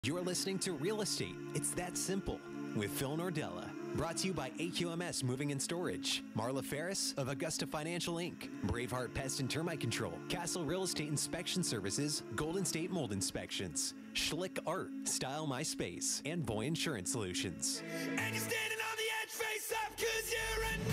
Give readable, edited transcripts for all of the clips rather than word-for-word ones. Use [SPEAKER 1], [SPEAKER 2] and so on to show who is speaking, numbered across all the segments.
[SPEAKER 1] You're listening to Real Estate. It's that simple with Phil Nordella. Brought to you by AQMS Moving and Storage, Marla Ferris of Augusta Financial Inc., Braveheart Pest and Termite Control, Castle Real Estate Inspection Services, Golden State Mold Inspections, Schlick Art, Style My Space, and Boy Insurance Solutions.
[SPEAKER 2] And you're standing on the edge, face up, 'cause you're a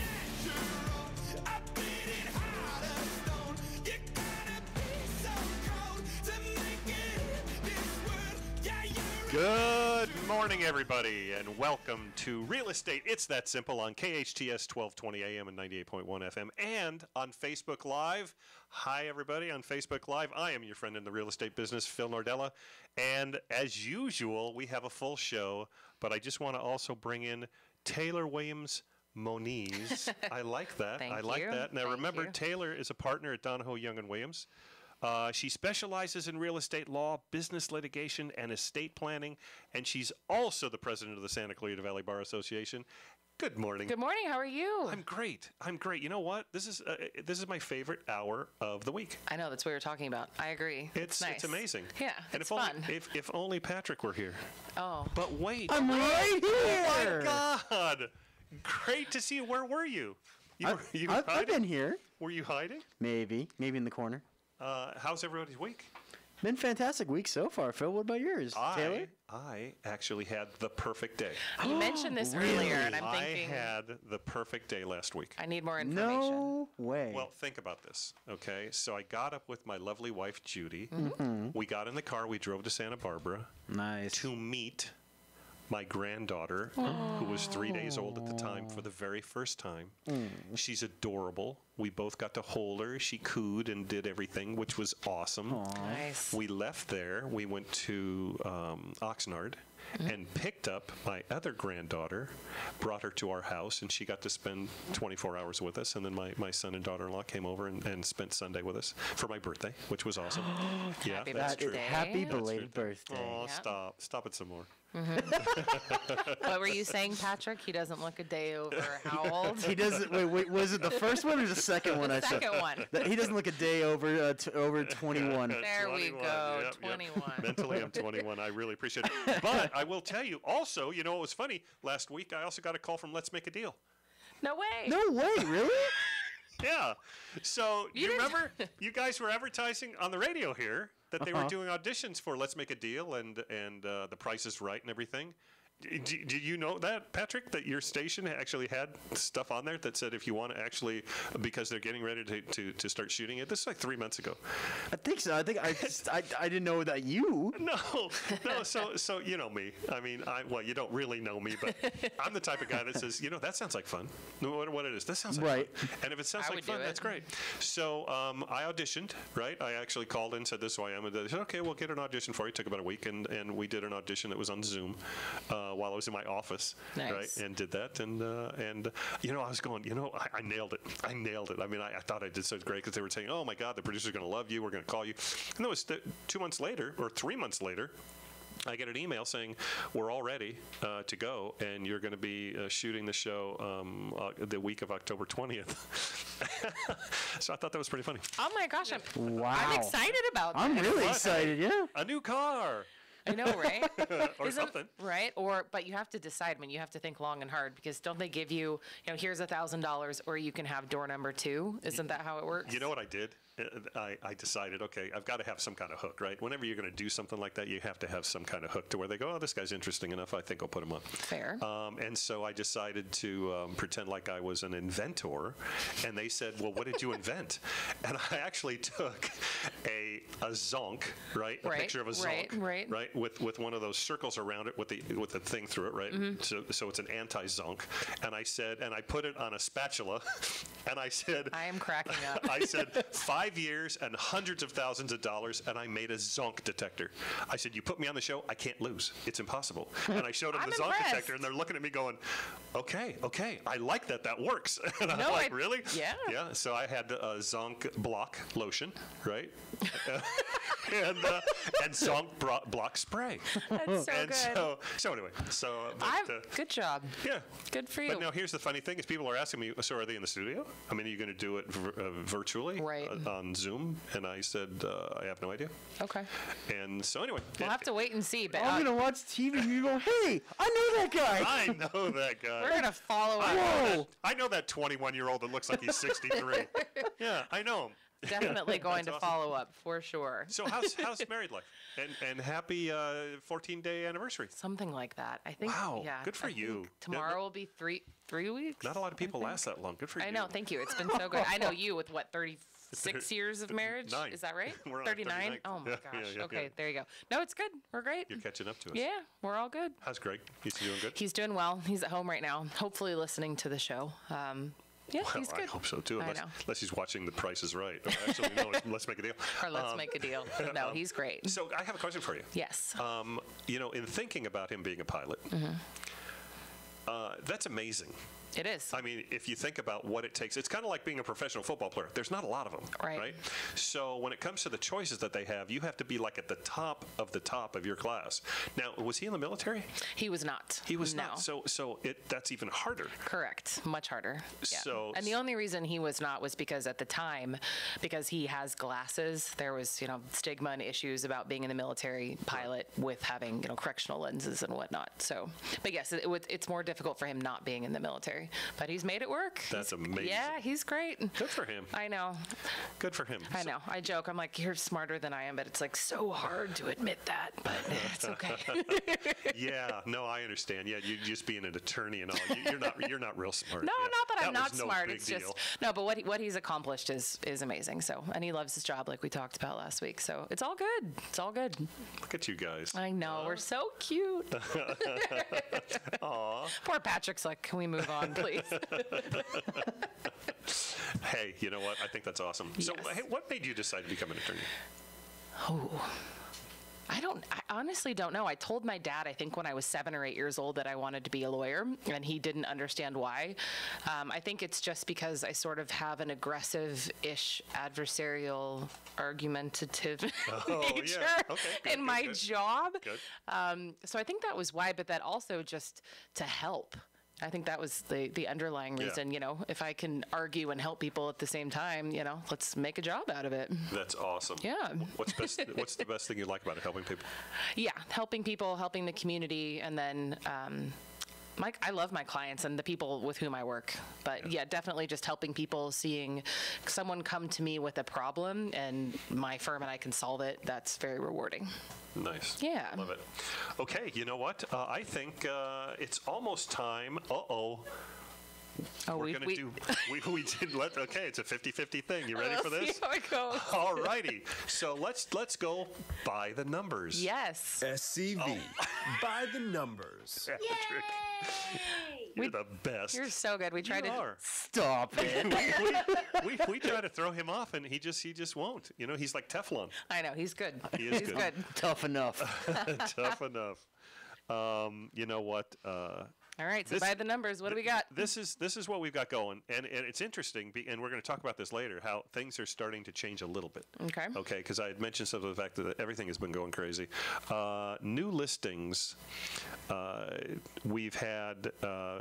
[SPEAKER 2] natural. I bleed it hard as stone. You gotta be so cold to make it in this world. Yeah, you're
[SPEAKER 3] Good morning, everybody, and welcome to Real Estate. It's that simple on KHTS 1220 AM and 98.1 FM and on Facebook Live. Hi, everybody, on Facebook Live. I am your friend in the real estate business, Phil Nordella. And as usual, we have a full show, but I just want to also bring in Taylor Williams-Moniz. I like that.
[SPEAKER 4] Thank
[SPEAKER 3] I like
[SPEAKER 4] you.
[SPEAKER 3] that. Now,
[SPEAKER 4] Thank
[SPEAKER 3] remember,
[SPEAKER 4] you.
[SPEAKER 3] Taylor is a partner at Donahoe, Young & Williams. She specializes in real estate law, business litigation, and estate planning, and she's also the president of the Santa Clarita Valley Bar Association. Good morning.
[SPEAKER 4] Good morning. How are you?
[SPEAKER 3] I'm great. You know what? This is my favorite hour of the week.
[SPEAKER 4] I know, that's what we were talking about. I agree.
[SPEAKER 3] It's
[SPEAKER 4] nice.
[SPEAKER 3] amazing.
[SPEAKER 4] Yeah,
[SPEAKER 3] and
[SPEAKER 4] it's
[SPEAKER 3] if
[SPEAKER 4] fun.
[SPEAKER 3] Only, if only Patrick were here.
[SPEAKER 4] Oh.
[SPEAKER 3] But wait.
[SPEAKER 5] I'm right here.
[SPEAKER 3] Oh my God! Great to see you. Where were you?
[SPEAKER 5] I've
[SPEAKER 3] hiding?
[SPEAKER 5] been here.
[SPEAKER 3] Were you hiding?
[SPEAKER 5] Maybe in the corner.
[SPEAKER 3] How's everybody's week?
[SPEAKER 5] Been fantastic week so far. Phil, what about yours? Taylor?
[SPEAKER 3] I actually had the perfect day.
[SPEAKER 4] You mentioned this earlier, and I'm thinking
[SPEAKER 3] I had the perfect day last week.
[SPEAKER 4] I need more information.
[SPEAKER 5] No way.
[SPEAKER 3] Well, think about this, okay? So I got up with my lovely wife, Judy.
[SPEAKER 5] Mm-hmm.
[SPEAKER 3] We got in the car. We drove to Santa Barbara
[SPEAKER 5] Nice.
[SPEAKER 3] to meet my granddaughter, who was 3 days old at the time, for the very first time. She's adorable. We both got to hold her. She cooed and did everything, which was awesome.
[SPEAKER 4] Nice.
[SPEAKER 3] We left there. We went to Oxnard and picked up my other granddaughter, brought her to our house, and she got to spend 24 hours with us. And then my son and daughter-in-law came over and spent Sunday with us for my birthday, which was awesome. Yeah,
[SPEAKER 4] Happy
[SPEAKER 3] that's true.
[SPEAKER 4] birthday.
[SPEAKER 5] Happy
[SPEAKER 3] That's true.
[SPEAKER 5] belated birthday.
[SPEAKER 3] Oh,
[SPEAKER 4] Yeah.
[SPEAKER 3] stop it some more.
[SPEAKER 4] What were you saying, Patrick? He doesn't look a day over how old?
[SPEAKER 5] He doesn't. Wait. Was it the first one or the second one? I said.
[SPEAKER 4] Second one.
[SPEAKER 5] He doesn't look a day over over 21.
[SPEAKER 4] There we
[SPEAKER 3] 21,
[SPEAKER 4] go.
[SPEAKER 3] yep.
[SPEAKER 4] 21.
[SPEAKER 3] Mentally, I'm 21. I really appreciate it. But I will tell you also, you know, it was funny. Last week, I also got a call from Let's Make a Deal.
[SPEAKER 4] No way.
[SPEAKER 5] No way, really?
[SPEAKER 3] Yeah. So you
[SPEAKER 4] didn't-
[SPEAKER 3] remember you guys were advertising on the radio here that they were doing auditions for Let's Make a Deal and The Price is Right and everything. Did you know that, Patrick, that your station actually had stuff on there that said if you want to actually, because they're getting ready to start shooting it? This is like 3 months ago.
[SPEAKER 5] I think so. I think I didn't know that you.
[SPEAKER 3] No. So you know me. I mean, well, you don't really know me, but I'm the type of guy that says, you know, that sounds like fun. No matter what it is, that sounds like
[SPEAKER 5] Right.
[SPEAKER 3] fun. And if it sounds
[SPEAKER 4] I
[SPEAKER 3] like
[SPEAKER 4] would
[SPEAKER 3] fun,
[SPEAKER 4] do it.
[SPEAKER 3] that's great. So I auditioned, right? I actually called in, said, this is who I am. And they said, okay, we'll get an audition for you. It took about a week, and we did an audition that was on Zoom while I was in my office,
[SPEAKER 4] Nice.
[SPEAKER 3] right? And did that, and you know, I was going, you know, I nailed it. I nailed it. I mean, I thought I did so great because they were saying, oh my God, the producer's going to love you. We're going to call you. And it was 2 months later or 3 months later, I get an email saying we're all ready to go, and you're going to be shooting the show the week of October 20th. So I thought that was pretty funny.
[SPEAKER 4] Oh my gosh.
[SPEAKER 5] Wow.
[SPEAKER 4] I'm excited about that.
[SPEAKER 5] I'm really
[SPEAKER 3] What?
[SPEAKER 5] excited. Yeah.
[SPEAKER 3] A new car
[SPEAKER 4] I know, right?
[SPEAKER 3] or something.
[SPEAKER 4] Right? But you have to decide. I mean, you have to think long and hard because don't they give you, here's $1,000 or you can have door number 2? Isn't that how it works?
[SPEAKER 3] You know what I did? I decided, okay, I've got to have some kind of hook, right? Whenever you're going to do something like that, you have to have some kind of hook to where they go, oh, this guy's interesting enough. I think I'll put him up.
[SPEAKER 4] Fair.
[SPEAKER 3] And so I decided to pretend like I was an inventor. And they said, well, what did you invent? And I actually took a zonk, right? A
[SPEAKER 4] Right,
[SPEAKER 3] picture of a zonk,
[SPEAKER 4] right.
[SPEAKER 3] With one of those circles around it with the thing through it, right?
[SPEAKER 4] Mm-hmm.
[SPEAKER 3] So it's an anti-zonk. And I said, and I put it on a spatula. And I said,
[SPEAKER 4] I am cracking up.
[SPEAKER 3] I said, 5 years and hundreds of thousands of dollars, and I made a zonk detector. I said, you put me on the show, I can't lose. It's impossible. And I showed them
[SPEAKER 4] I'm
[SPEAKER 3] the zonk
[SPEAKER 4] impressed.
[SPEAKER 3] detector, and they're looking at me going, okay, I like that. That works. And I'm
[SPEAKER 4] No,
[SPEAKER 3] like, really?
[SPEAKER 4] Yeah.
[SPEAKER 3] Yeah. So I had a zonk block lotion, right? and song block spray.
[SPEAKER 4] That's so
[SPEAKER 3] And
[SPEAKER 4] good.
[SPEAKER 3] so anyway,
[SPEAKER 4] Good job.
[SPEAKER 3] yeah.
[SPEAKER 4] Good for you.
[SPEAKER 3] But now here's the funny thing is people are asking me, so are they in the studio? I mean, are you going to do it virtually
[SPEAKER 4] Right.
[SPEAKER 3] On Zoom? And I said, I have no idea.
[SPEAKER 4] Okay.
[SPEAKER 3] And so anyway.
[SPEAKER 4] We'll have to wait and see. But
[SPEAKER 5] I'm gonna watch TV. You go, hey, I know that guy.
[SPEAKER 3] I know that guy.
[SPEAKER 4] we're gonna follow up.
[SPEAKER 5] Whoa.
[SPEAKER 3] I know that 21-year-old that looks like he's 63. Yeah, I know him.
[SPEAKER 4] Definitely going to
[SPEAKER 3] That's awesome.
[SPEAKER 4] follow up for sure.
[SPEAKER 3] So how's married life? And happy 14-day anniversary.
[SPEAKER 4] Something like that. I think.
[SPEAKER 3] Wow,
[SPEAKER 4] Yeah.
[SPEAKER 3] good for
[SPEAKER 4] I think
[SPEAKER 3] you.
[SPEAKER 4] Tomorrow will be three weeks.
[SPEAKER 3] Not a lot of people
[SPEAKER 4] I think.
[SPEAKER 3] last that long. Good for you.
[SPEAKER 4] I know. Thank you. It's been so good. I know you with what 36 years of marriage.
[SPEAKER 3] 9.
[SPEAKER 4] Is that right?
[SPEAKER 3] We're on
[SPEAKER 4] 39.
[SPEAKER 3] 39th.
[SPEAKER 4] Oh my
[SPEAKER 3] Yeah,
[SPEAKER 4] gosh.
[SPEAKER 3] yeah,
[SPEAKER 4] Okay,
[SPEAKER 3] yeah.
[SPEAKER 4] there you go. No, it's good. We're great.
[SPEAKER 3] You're catching up to us.
[SPEAKER 4] Yeah, we're all good.
[SPEAKER 3] How's Greg? He's doing good?
[SPEAKER 4] He's doing well. He's at home right now, hopefully listening to the show. Yeah,
[SPEAKER 3] Well,
[SPEAKER 4] he's good.
[SPEAKER 3] I hope so too,
[SPEAKER 4] I
[SPEAKER 3] unless,
[SPEAKER 4] know.
[SPEAKER 3] unless he's watching The Price is Right. Or actually, no, Let's Make a Deal.
[SPEAKER 4] Or let's make a deal. No, he's great.
[SPEAKER 3] So I have a question for you.
[SPEAKER 4] Yes.
[SPEAKER 3] In thinking about him being a pilot, that's amazing.
[SPEAKER 4] It is.
[SPEAKER 3] I mean, if you think about what it takes, it's kind of like being a professional football player. There's not a lot of them,
[SPEAKER 4] Right.
[SPEAKER 3] So when it comes to the choices that they have, you have to be like at the top of your class. Now, was he in the military?
[SPEAKER 4] He was not.
[SPEAKER 3] He was
[SPEAKER 4] No.
[SPEAKER 3] not. So that's even harder.
[SPEAKER 4] Correct. Much harder. Yeah.
[SPEAKER 3] So-
[SPEAKER 4] and the only reason he was not was because at the time, because he has glasses, there was, stigma and issues about being in the military pilot with having, correctional lenses and whatnot. So, but yes, it's more difficult for him not being in the military. But he's made it work.
[SPEAKER 3] That's amazing.
[SPEAKER 4] Yeah, he's great.
[SPEAKER 3] Good for him.
[SPEAKER 4] I know.
[SPEAKER 3] Good for him.
[SPEAKER 4] I know. I joke. I'm like, you're smarter than I am, but it's like so hard to admit that. But it's okay.
[SPEAKER 3] Yeah, no, I understand. Yeah, you just being an attorney and all. You're not real smart.
[SPEAKER 4] No,
[SPEAKER 3] Yeah.
[SPEAKER 4] not that I'm not
[SPEAKER 3] was no
[SPEAKER 4] smart.
[SPEAKER 3] big
[SPEAKER 4] It's just
[SPEAKER 3] deal.
[SPEAKER 4] no. But what he's accomplished is amazing. So, and he loves his job, like we talked about last week. So it's all good. It's all good.
[SPEAKER 3] Look at you guys.
[SPEAKER 4] I know we're so cute.
[SPEAKER 3] Aw.
[SPEAKER 4] Poor Patrick's like, can we move on, please?
[SPEAKER 3] Hey, you know what? I think that's awesome. So,
[SPEAKER 4] Yes.
[SPEAKER 3] hey, what made you decide to become an attorney?
[SPEAKER 4] I honestly don't know. I told my dad, I think when I was 7 or 8 years old, that I wanted to be a lawyer, and he didn't understand why. I think it's just because I sort of have an aggressive-ish, adversarial, argumentative nature
[SPEAKER 3] Okay, good,
[SPEAKER 4] in my
[SPEAKER 3] good.
[SPEAKER 4] job.
[SPEAKER 3] Good.
[SPEAKER 4] So I think that was why, but that also just to help. I think that was the underlying
[SPEAKER 3] Yeah.
[SPEAKER 4] reason, if I can argue and help people at the same time, let's make a job out of it.
[SPEAKER 3] That's awesome.
[SPEAKER 4] Yeah.
[SPEAKER 3] What's the best thing you like about it? Helping people?
[SPEAKER 4] Yeah, helping people, helping the community, and then I love my clients and the people with whom I work. But yeah, definitely just helping people, seeing someone come to me with a problem and my firm and I can solve it. That's very rewarding.
[SPEAKER 3] Nice.
[SPEAKER 4] Yeah.
[SPEAKER 3] Love it. Okay, you know what? I think it's almost time.
[SPEAKER 4] Oh,
[SPEAKER 3] We're going to do. We did let. Okay, it's a 50-50 thing. You ready for
[SPEAKER 4] Let's
[SPEAKER 3] this?
[SPEAKER 4] see how it goes.
[SPEAKER 3] All righty. So let's go by the numbers.
[SPEAKER 4] Yes.
[SPEAKER 2] SCV. By the numbers.
[SPEAKER 3] Patrick, you're the best.
[SPEAKER 4] You're so good. We tried
[SPEAKER 3] You
[SPEAKER 4] to.
[SPEAKER 3] are.
[SPEAKER 5] Stop it.
[SPEAKER 3] we try to throw him off, and he just won't. He's like Teflon.
[SPEAKER 4] I know he's good.
[SPEAKER 3] He is
[SPEAKER 4] He's
[SPEAKER 3] good.
[SPEAKER 5] Tough enough.
[SPEAKER 3] Tough enough. You know what?
[SPEAKER 4] All right. So
[SPEAKER 3] This-
[SPEAKER 4] by the numbers, what do we got?
[SPEAKER 3] This is what we've got going, and it's interesting, and we're going to talk about this later. How things are starting to change a little bit.
[SPEAKER 4] Okay.
[SPEAKER 3] Okay, because I had mentioned some of the fact that everything has been going crazy. New listings. We've had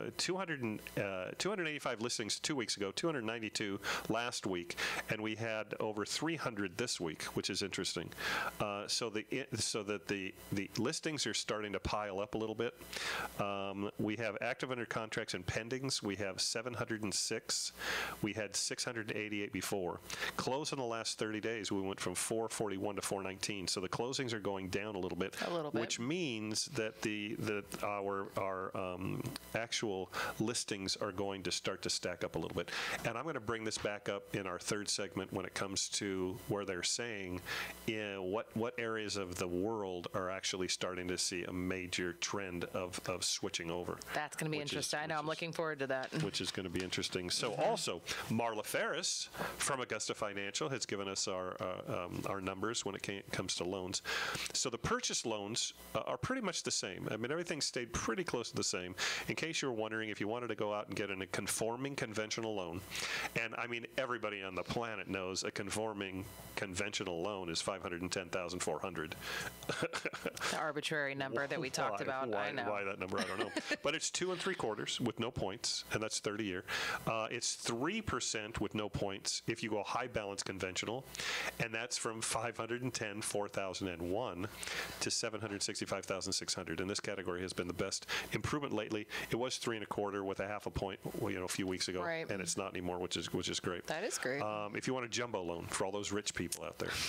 [SPEAKER 3] 285 listings 2 weeks ago, 292 last week, and we had over 300 this week, which is interesting. So that the listings are starting to pile up a little bit. We have active under contracts and pendings. We have 706. We had 688 before. Close in the last 30 days, we went from 441 to 419. So the closings are going down a little bit.
[SPEAKER 4] A little bit.
[SPEAKER 3] Which means that our actual listings are going to start to stack up a little bit. And I'm going to bring this back up in our third segment when it comes to where they're saying what areas of the world are actually starting to see a major trend of switching over.
[SPEAKER 4] That's going to be
[SPEAKER 3] Which is-
[SPEAKER 4] interesting. I know.
[SPEAKER 3] which
[SPEAKER 4] I'm
[SPEAKER 3] is-
[SPEAKER 4] looking forward to that.
[SPEAKER 3] Which is going to be interesting. So also, Marla Ferris from Augusta Financial has given us our numbers when it comes to loans. So the purchase loans are pretty much the same. I mean, everything stayed pretty close to the same. In case you were wondering, if you wanted to go out and get a conforming conventional loan, and I mean everybody on the planet knows a conforming conventional loan is $510,400.
[SPEAKER 4] The arbitrary number that we talked about. I know.
[SPEAKER 3] Why that number, I don't know. But it's 2 3/4 with no points, and that's 30-year. It's 3% with no points if you go high balance conventional, and that's from $510,401 to $765,600. And this category has been the best improvement lately. It was 3 1/4 with a half a point, a few weeks ago,
[SPEAKER 4] right.
[SPEAKER 3] and it's not anymore, which is great.
[SPEAKER 4] That is great.
[SPEAKER 3] If you want a jumbo loan for all those rich people out there,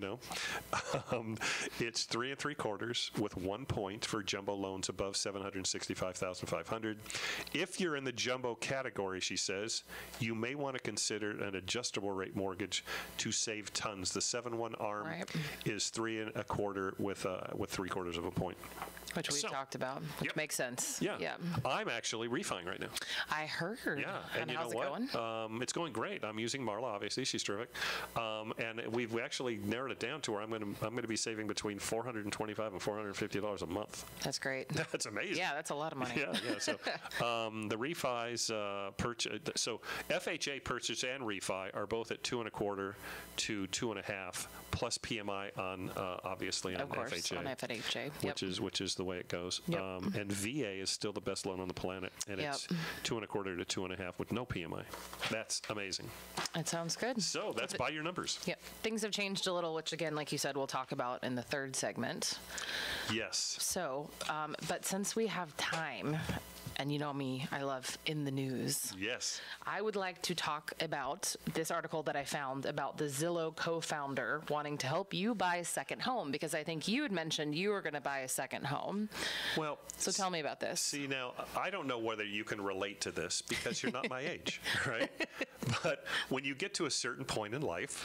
[SPEAKER 3] it's 3 3/4 with 1 point for jumbo loans above $765,500. If you're in the jumbo category, she says, you may want to consider an adjustable rate mortgage to save tons. The 7-1 ARM is 3 1/4 with 3/4 of a point.
[SPEAKER 4] Which we talked about, which makes sense.
[SPEAKER 3] Yeah. I'm actually refining right now.
[SPEAKER 4] I heard.
[SPEAKER 3] Yeah.
[SPEAKER 4] And
[SPEAKER 3] you
[SPEAKER 4] how's
[SPEAKER 3] know
[SPEAKER 4] it
[SPEAKER 3] what?
[SPEAKER 4] going?
[SPEAKER 3] It's going great. I'm using Marla, obviously. She's terrific. And we've actually narrowed it down to where I'm going to be saving between $425 and $450 a month.
[SPEAKER 4] That's great.
[SPEAKER 3] That's amazing.
[SPEAKER 4] Yeah, that's a lot of money.
[SPEAKER 3] Yeah. So the refis so FHA purchase and refi are both at 2 1/4 to 2 1/2 plus PMI on obviously on
[SPEAKER 4] Of course,
[SPEAKER 3] FHA.
[SPEAKER 4] on FHA.
[SPEAKER 3] Which is the way it goes.
[SPEAKER 4] Yep.
[SPEAKER 3] And VA is still the best loan on the planet, and it's 2 1/4 to 2 1/2 with no PMI. That's amazing.
[SPEAKER 4] That sounds good.
[SPEAKER 3] So that's by your numbers.
[SPEAKER 4] Yep. Things have changed a little, which again, like you said, we'll talk about in the third segment.
[SPEAKER 3] Yes.
[SPEAKER 4] So, but since we have time, and you know me, I love in the news.
[SPEAKER 3] Yes.
[SPEAKER 4] I would like to talk about this article that I found about the Zillow co-founder wanting to help you buy a second home, because I think you had mentioned you were going to buy a second home.
[SPEAKER 3] Well,
[SPEAKER 4] so tell me about this.
[SPEAKER 3] See, now, I don't know whether you can relate to this because you're not my age, right? But when you get to a certain point in life,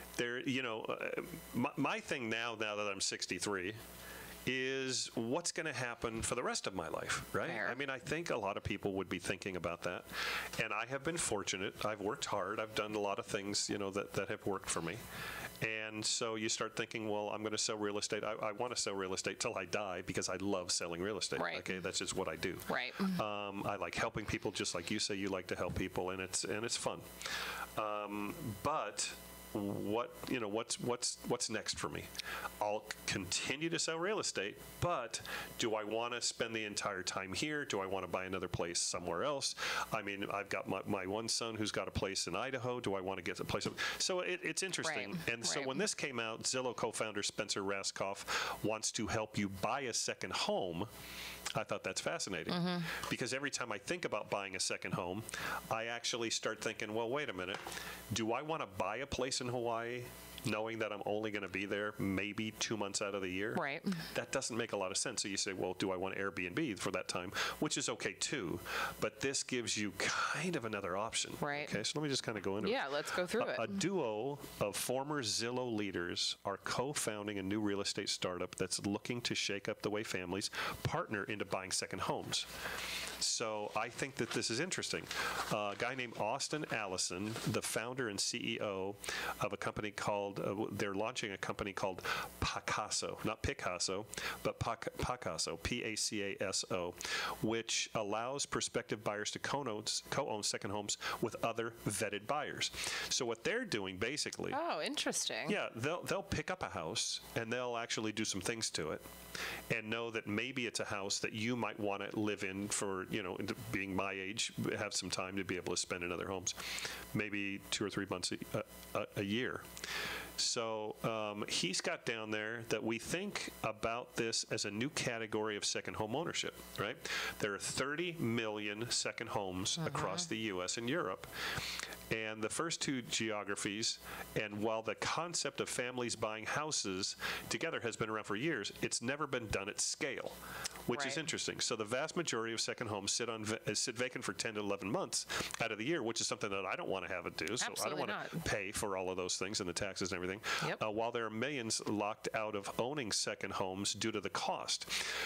[SPEAKER 3] my thing now that I'm 63, is what's going to happen for the rest of my life, right?
[SPEAKER 4] Fair.
[SPEAKER 3] I mean, I think a lot of people would be thinking about that. And I have been fortunate. I've worked hard. I've done a lot of things, that have worked for me. And so you start thinking, well, I'm going to sell real estate. I want to sell real estate till I die because I love selling real estate.
[SPEAKER 4] Right.
[SPEAKER 3] Okay, that's just what I do.
[SPEAKER 4] Right.
[SPEAKER 3] I like helping people, just like you say you like to help people, and it's fun. But what's next for me? I'll continue to sell real estate, but do I want to spend the entire time here? Do I want to buy another place somewhere else? I mean, I've got my one son who's got a place in Idaho. Do I want to get a place? So it's interesting.
[SPEAKER 4] Right.
[SPEAKER 3] And so when this came out, Zillow co-founder Spencer Raskoff wants to help you buy a second home. I thought that's fascinating because every time I think about buying a second home, I actually start thinking, well, wait a minute. Do I want to buy a place in Hawaii knowing that I'm only going to be there maybe 2 months out of the year?
[SPEAKER 4] Right.
[SPEAKER 3] That doesn't make a lot of sense. So you say, well, do I want Airbnb for that time? Which is okay too, but this gives you kind of another option.
[SPEAKER 4] Right.
[SPEAKER 3] Okay, so let me just kind of go into it.
[SPEAKER 4] Yeah, let's go through it.
[SPEAKER 3] A duo of former Zillow leaders are co-founding a new real estate startup that's looking to shake up the way families partner into buying second homes. So I think that this is interesting. A guy named Austin Allison, the founder and CEO of a company called, they're launching a company called Pacaso, not Picasso, but Pacaso, Pacaso, which allows prospective buyers to co-own second homes with other vetted buyers. So what they're doing basically.
[SPEAKER 4] Oh, interesting.
[SPEAKER 3] Yeah, they'll pick up a house and they'll actually do some things to it and know that maybe it's a house that you might want to live in for, being my age, have some time to be able to spend in other homes, maybe 2 or 3 months a year. So he's got down there that we think about this as a new category of second home ownership, right? There are 30 million second homes across the U.S. and Europe. And the first two geographies, and while the concept of families buying houses together has been around for years, it's never been done at scale, which is interesting. So the vast majority of second homes sit vacant for 10 to 11 months out of the year, which is something that I don't want to have it do. So
[SPEAKER 4] Absolutely
[SPEAKER 3] I don't want to pay for all of those things and the taxes and everything.
[SPEAKER 4] Yep.
[SPEAKER 3] While there are millions locked out of owning second homes due to the cost.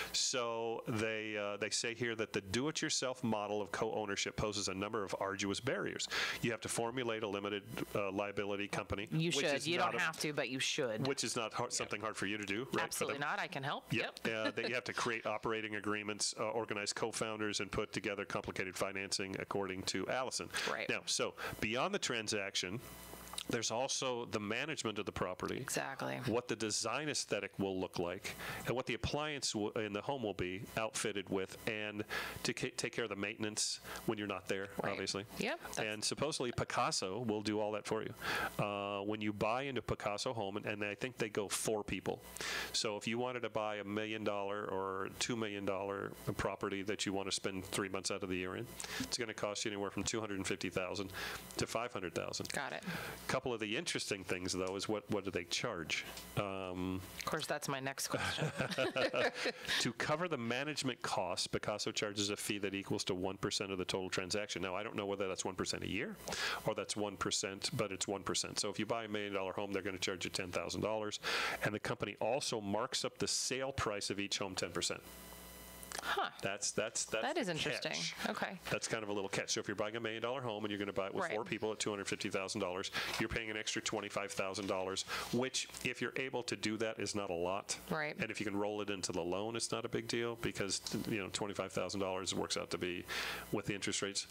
[SPEAKER 3] So they say here that the do-it-yourself model of co-ownership poses a number of arduous barriers. You have to formulate a limited liability company.
[SPEAKER 4] You should. You don't have to, but you should.
[SPEAKER 3] Which is not something hard for you to do, right?
[SPEAKER 4] Absolutely not. I can help.
[SPEAKER 3] Yep. That you have to create operating operating agreements, organize co-founders, and put together complicated financing, according to Allison.
[SPEAKER 4] Right.
[SPEAKER 3] Now, so beyond the transaction, there's also the management of the property.
[SPEAKER 4] Exactly.
[SPEAKER 3] What the design aesthetic will look like, and what the appliance in the home will be outfitted with, and to take care of the maintenance when you're not there,
[SPEAKER 4] Right.
[SPEAKER 3] obviously.
[SPEAKER 4] Yep.
[SPEAKER 3] And supposedly Picasso will do all that for you. When you buy into Picasso home, and I think they go 4 people. So if you wanted to buy $1 million or $2 million property that you want to spend 3 months out of the year in, it's going to cost you anywhere from $250,000 to $500,000.
[SPEAKER 4] Got it.
[SPEAKER 3] Couple of the interesting things, though, is what do they charge?
[SPEAKER 4] Of course, that's my next question.
[SPEAKER 3] To cover the management costs, Picasso charges a fee that equals to 1% of the total transaction. Now, I don't know whether that's 1% a year or that's 1%, but it's 1%. So if you buy $1 million home, they're going to charge you $10,000. And the company also marks up the sale price of each home 10%.
[SPEAKER 4] Huh.
[SPEAKER 3] That
[SPEAKER 4] is interesting.
[SPEAKER 3] Catch.
[SPEAKER 4] Okay.
[SPEAKER 3] That's kind of a little catch. So if you're buying $1 million home and you're going to buy it with
[SPEAKER 4] Right.
[SPEAKER 3] 4 people at $250,000, you're paying an extra $25,000, which, if you're able to do that, is not a lot.
[SPEAKER 4] Right.
[SPEAKER 3] And if you can roll it into the loan, it's not a big deal, because $25,000 works out to be, with the interest rates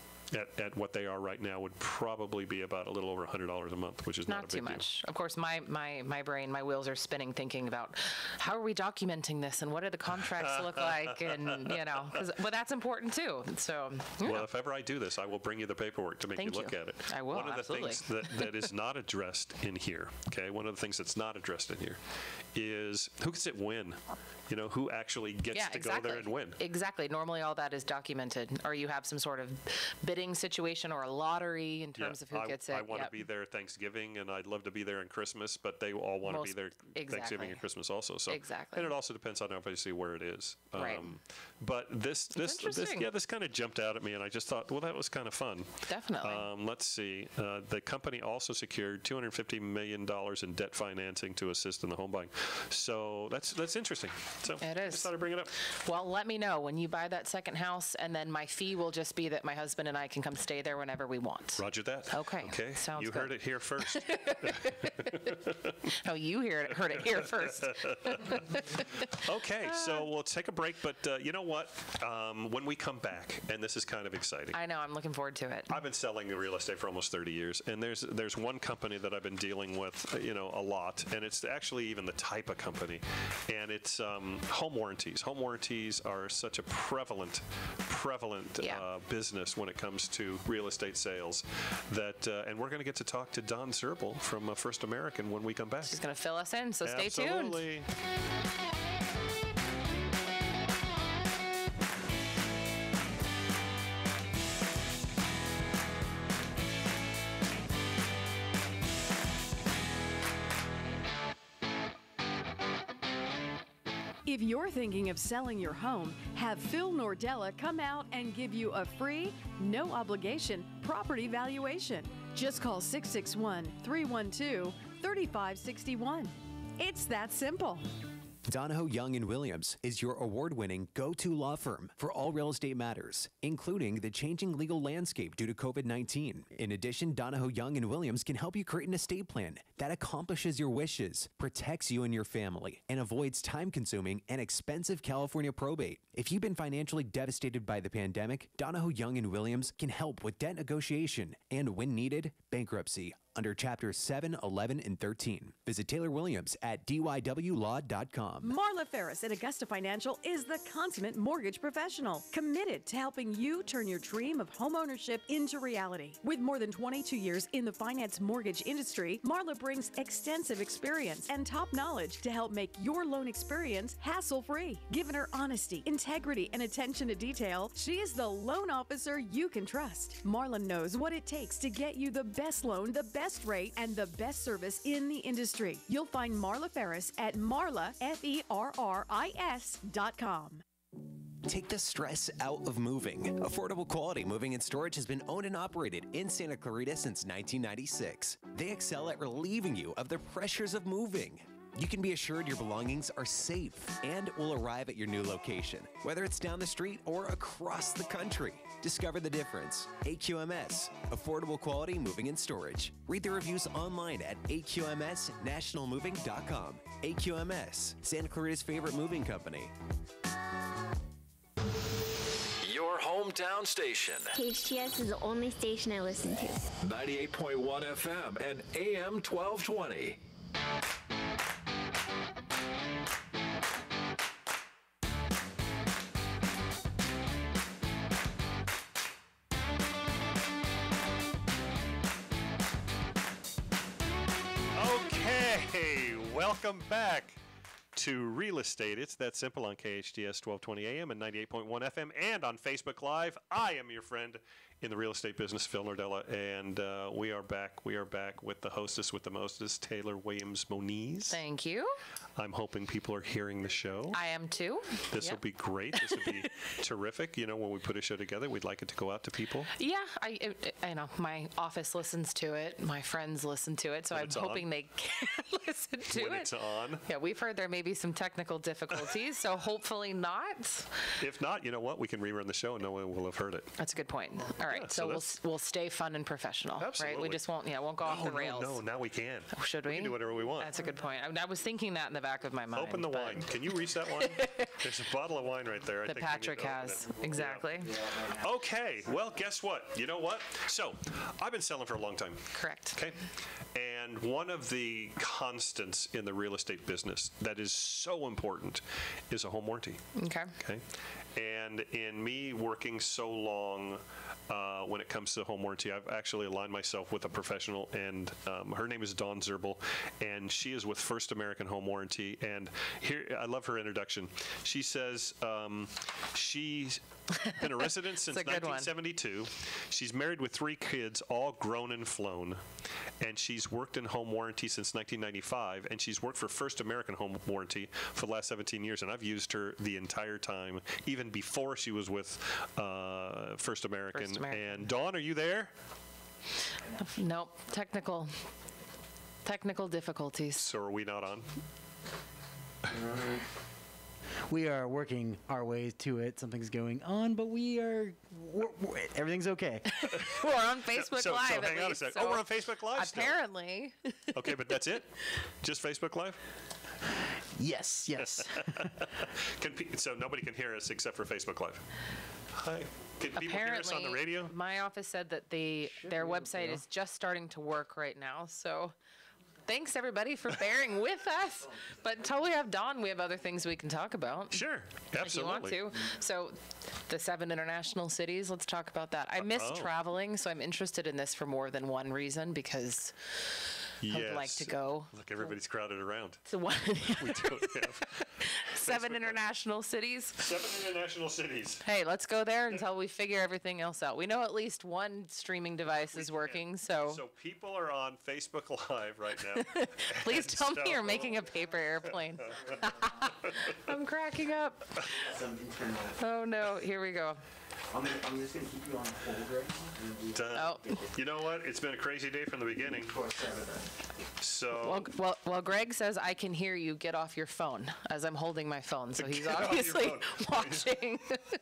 [SPEAKER 3] at what they are right now, would probably be about a little over $100 a month, which is not a
[SPEAKER 4] Not
[SPEAKER 3] big
[SPEAKER 4] too
[SPEAKER 3] deal.
[SPEAKER 4] much. Of course, my brain, my wheels are spinning thinking about how are we documenting this and what do the contracts look like, and but that's important too. So
[SPEAKER 3] Well, if ever I do this, I will bring you the paperwork to make
[SPEAKER 4] Thank
[SPEAKER 3] you look
[SPEAKER 4] you.
[SPEAKER 3] at it.
[SPEAKER 4] I will,
[SPEAKER 3] One of the
[SPEAKER 4] absolutely.
[SPEAKER 3] things that is not addressed in here, okay, one of the things that's not addressed in here is who gets it win? Who actually gets to
[SPEAKER 4] exactly.
[SPEAKER 3] go there and win?
[SPEAKER 4] Exactly. Normally all that is documented, or you have some sort of bidding situation or a lottery in terms of who gets it.
[SPEAKER 3] I want to
[SPEAKER 4] Yep.
[SPEAKER 3] be there Thanksgiving, and I'd love to be there in Christmas, but they all want to be there Thanksgiving
[SPEAKER 4] exactly.
[SPEAKER 3] and Christmas also. So
[SPEAKER 4] Exactly.
[SPEAKER 3] And it also depends on obviously where it is.
[SPEAKER 4] Right.
[SPEAKER 3] But this
[SPEAKER 4] interesting.
[SPEAKER 3] this kind of jumped out at me, and I just thought, well, that was kind of fun.
[SPEAKER 4] Definitely.
[SPEAKER 3] Let's see. The company also secured $250 million in debt financing to assist in the home buying. So that's interesting. So
[SPEAKER 4] It
[SPEAKER 3] I
[SPEAKER 4] is.
[SPEAKER 3] just thought I'd bring it up.
[SPEAKER 4] Well, let me know when you buy that second house, and then my fee will just be that my husband and I can come stay there whenever we want.
[SPEAKER 3] Roger that.
[SPEAKER 4] Okay.
[SPEAKER 3] Okay.
[SPEAKER 4] Sounds
[SPEAKER 3] You
[SPEAKER 4] good.
[SPEAKER 3] heard it here first.
[SPEAKER 4] Oh, you heard it here first.
[SPEAKER 3] Okay, so we'll take a break, but you know what? When we come back, and this is kind of exciting.
[SPEAKER 4] I know. I'm looking forward to it.
[SPEAKER 3] I've been selling real estate for almost 30 years, and there's one company that I've been dealing with, a lot, and it's actually even the type of company, and it's home warranties. Home warranties are such a prevalent
[SPEAKER 4] Yeah.
[SPEAKER 3] business when it comes to real estate sales that, and we're going to get to talk to Dawn Zirbel from First American when we come back.
[SPEAKER 4] She's going to fill us in, so stay tuned.
[SPEAKER 3] Absolutely.
[SPEAKER 6] If you're thinking of selling your home, have Phil Nordella come out and give you a free, no obligation property valuation. Just call 661-312-3561. It's that simple.
[SPEAKER 1] Donahoe, Young & Williams is your award-winning go-to law firm for all real estate matters, including the changing legal landscape due to COVID-19. In addition, Donahoe, Young & Williams can help you create an estate plan that accomplishes your wishes, protects you and your family, and avoids time-consuming and expensive California probate. If you've been financially devastated by the pandemic, Donahoe, Young & Williams can help with debt negotiation and, when needed, bankruptcy under Chapters 7, 11, and 13. Visit Taylor Williams at dywlaw.com.
[SPEAKER 6] Marla Ferris at Augusta Financial is the consummate mortgage professional, committed to helping you turn your dream of homeownership into reality. With more than 22 years in the finance mortgage industry, Marla brings extensive experience and top knowledge to help make your loan experience hassle-free. Given her honesty, integrity, and attention to detail, she is the loan officer you can trust. Marla knows what it takes to get you the best loan, the best rate, and the best service in the industry. You'll find Marla Ferris at marlaferris.com.
[SPEAKER 1] Take the stress out of moving. Affordable Quality Moving and Storage has been owned and operated in Santa Clarita since 1996. They excel at relieving you of the pressures of moving. You can be assured your belongings are safe and will arrive at your new location, whether it's down the street or across the country. Discover the difference. AQMS, Affordable Quality Moving and Storage. Read the reviews online at aqmsnationalmoving.com. AQMS, Santa Clarita's favorite moving company.
[SPEAKER 7] hometown station.
[SPEAKER 8] KHTS is the only station I listen to.
[SPEAKER 7] 98.1 FM and AM 1220.
[SPEAKER 3] Okay, welcome back to Real Estate. It's that simple on KHTS 1220 AM and 98.1 FM and on Facebook Live. I am your friend in the real estate business, Phil Nordella, and we are back. We are back with the hostess with the mostest, Taylor Williams-Moniz.
[SPEAKER 4] Thank you.
[SPEAKER 3] I'm hoping people are hearing the show.
[SPEAKER 4] I am too.
[SPEAKER 3] This will be great. This will be terrific. You know, when we put a show together, we'd like it to go out to people.
[SPEAKER 4] Yeah, I know. My office listens to it. My friends listen to it. So I'm hoping they can listen to it.
[SPEAKER 3] When it's on.
[SPEAKER 4] Yeah, we've heard there may be some technical difficulties, so hopefully not.
[SPEAKER 3] If not, you know what? We can rerun the show and no one will have heard it.
[SPEAKER 4] That's a good point. All right,
[SPEAKER 3] Yeah,
[SPEAKER 4] so
[SPEAKER 3] so
[SPEAKER 4] we'll stay fun and professional,
[SPEAKER 3] Absolutely.
[SPEAKER 4] right? We just won't go off the rails.
[SPEAKER 3] No, now we can.
[SPEAKER 4] Should we?
[SPEAKER 3] We can do whatever we want.
[SPEAKER 4] That's a good point. I was thinking that in the back of my mind.
[SPEAKER 3] Open the wine. Can you reach that wine? There's a bottle of wine right there.
[SPEAKER 4] That Patrick has. Exactly.
[SPEAKER 3] Yeah. Okay. Well, guess what? You know what? So, I've been selling for a long time.
[SPEAKER 4] Correct.
[SPEAKER 3] Okay. And one of the constants in the real estate business that is so important is a home warranty.
[SPEAKER 4] Okay.
[SPEAKER 3] Okay. And in me working so long when it comes to home warranty, I've actually aligned myself with a professional, and her name is Dawn Zirbel, and she is with First American Home Warranty. And here, I love her introduction. She says she's been a resident since 1972. She's married with 3 kids, all grown and flown. And she's worked in home warranty since 1995, and she's worked for First American Home Warranty for the last 17 years. And I've used her the entire time, even before she was with First American. And Dawn, are you there?
[SPEAKER 4] Nope. Technical difficulties.
[SPEAKER 3] So are we not on?
[SPEAKER 5] We are working our way to it. Something's going on, but everything's okay.
[SPEAKER 4] We're on Facebook Live.
[SPEAKER 3] So hang on a second. We're on Facebook Live still?
[SPEAKER 4] Apparently.
[SPEAKER 3] Okay, but that's it? Just Facebook Live?
[SPEAKER 5] Yes.
[SPEAKER 3] So nobody can hear us except for Facebook Live. Hi. Can people hear us on the radio?
[SPEAKER 4] My office said that their website is just starting to work right now. So thanks, everybody, for bearing with us. But until we have Dawn, we have other things we can talk about.
[SPEAKER 3] Sure, absolutely.
[SPEAKER 4] If you want to. So the 7 international cities, let's talk about that. I miss traveling, so I'm interested in this for more than one reason, because I'd like to go.
[SPEAKER 3] Look, everybody's crowded around.
[SPEAKER 4] To one.
[SPEAKER 3] We don't have
[SPEAKER 4] 7 international cities.
[SPEAKER 3] 7 international cities.
[SPEAKER 4] Hey, let's go there until we figure everything else out. We know at least one streaming device is working, so.
[SPEAKER 3] So people are on Facebook Live right now.
[SPEAKER 4] Please tell me you're making a paper airplane. I'm cracking up. Oh no, here we go.
[SPEAKER 5] I'm just going to keep you on hold right now.
[SPEAKER 3] You know what? It's been a crazy day from the beginning. So.
[SPEAKER 4] Well, Greg says I can hear you. Get off your phone, as I'm holding my phone. So he's obviously watching.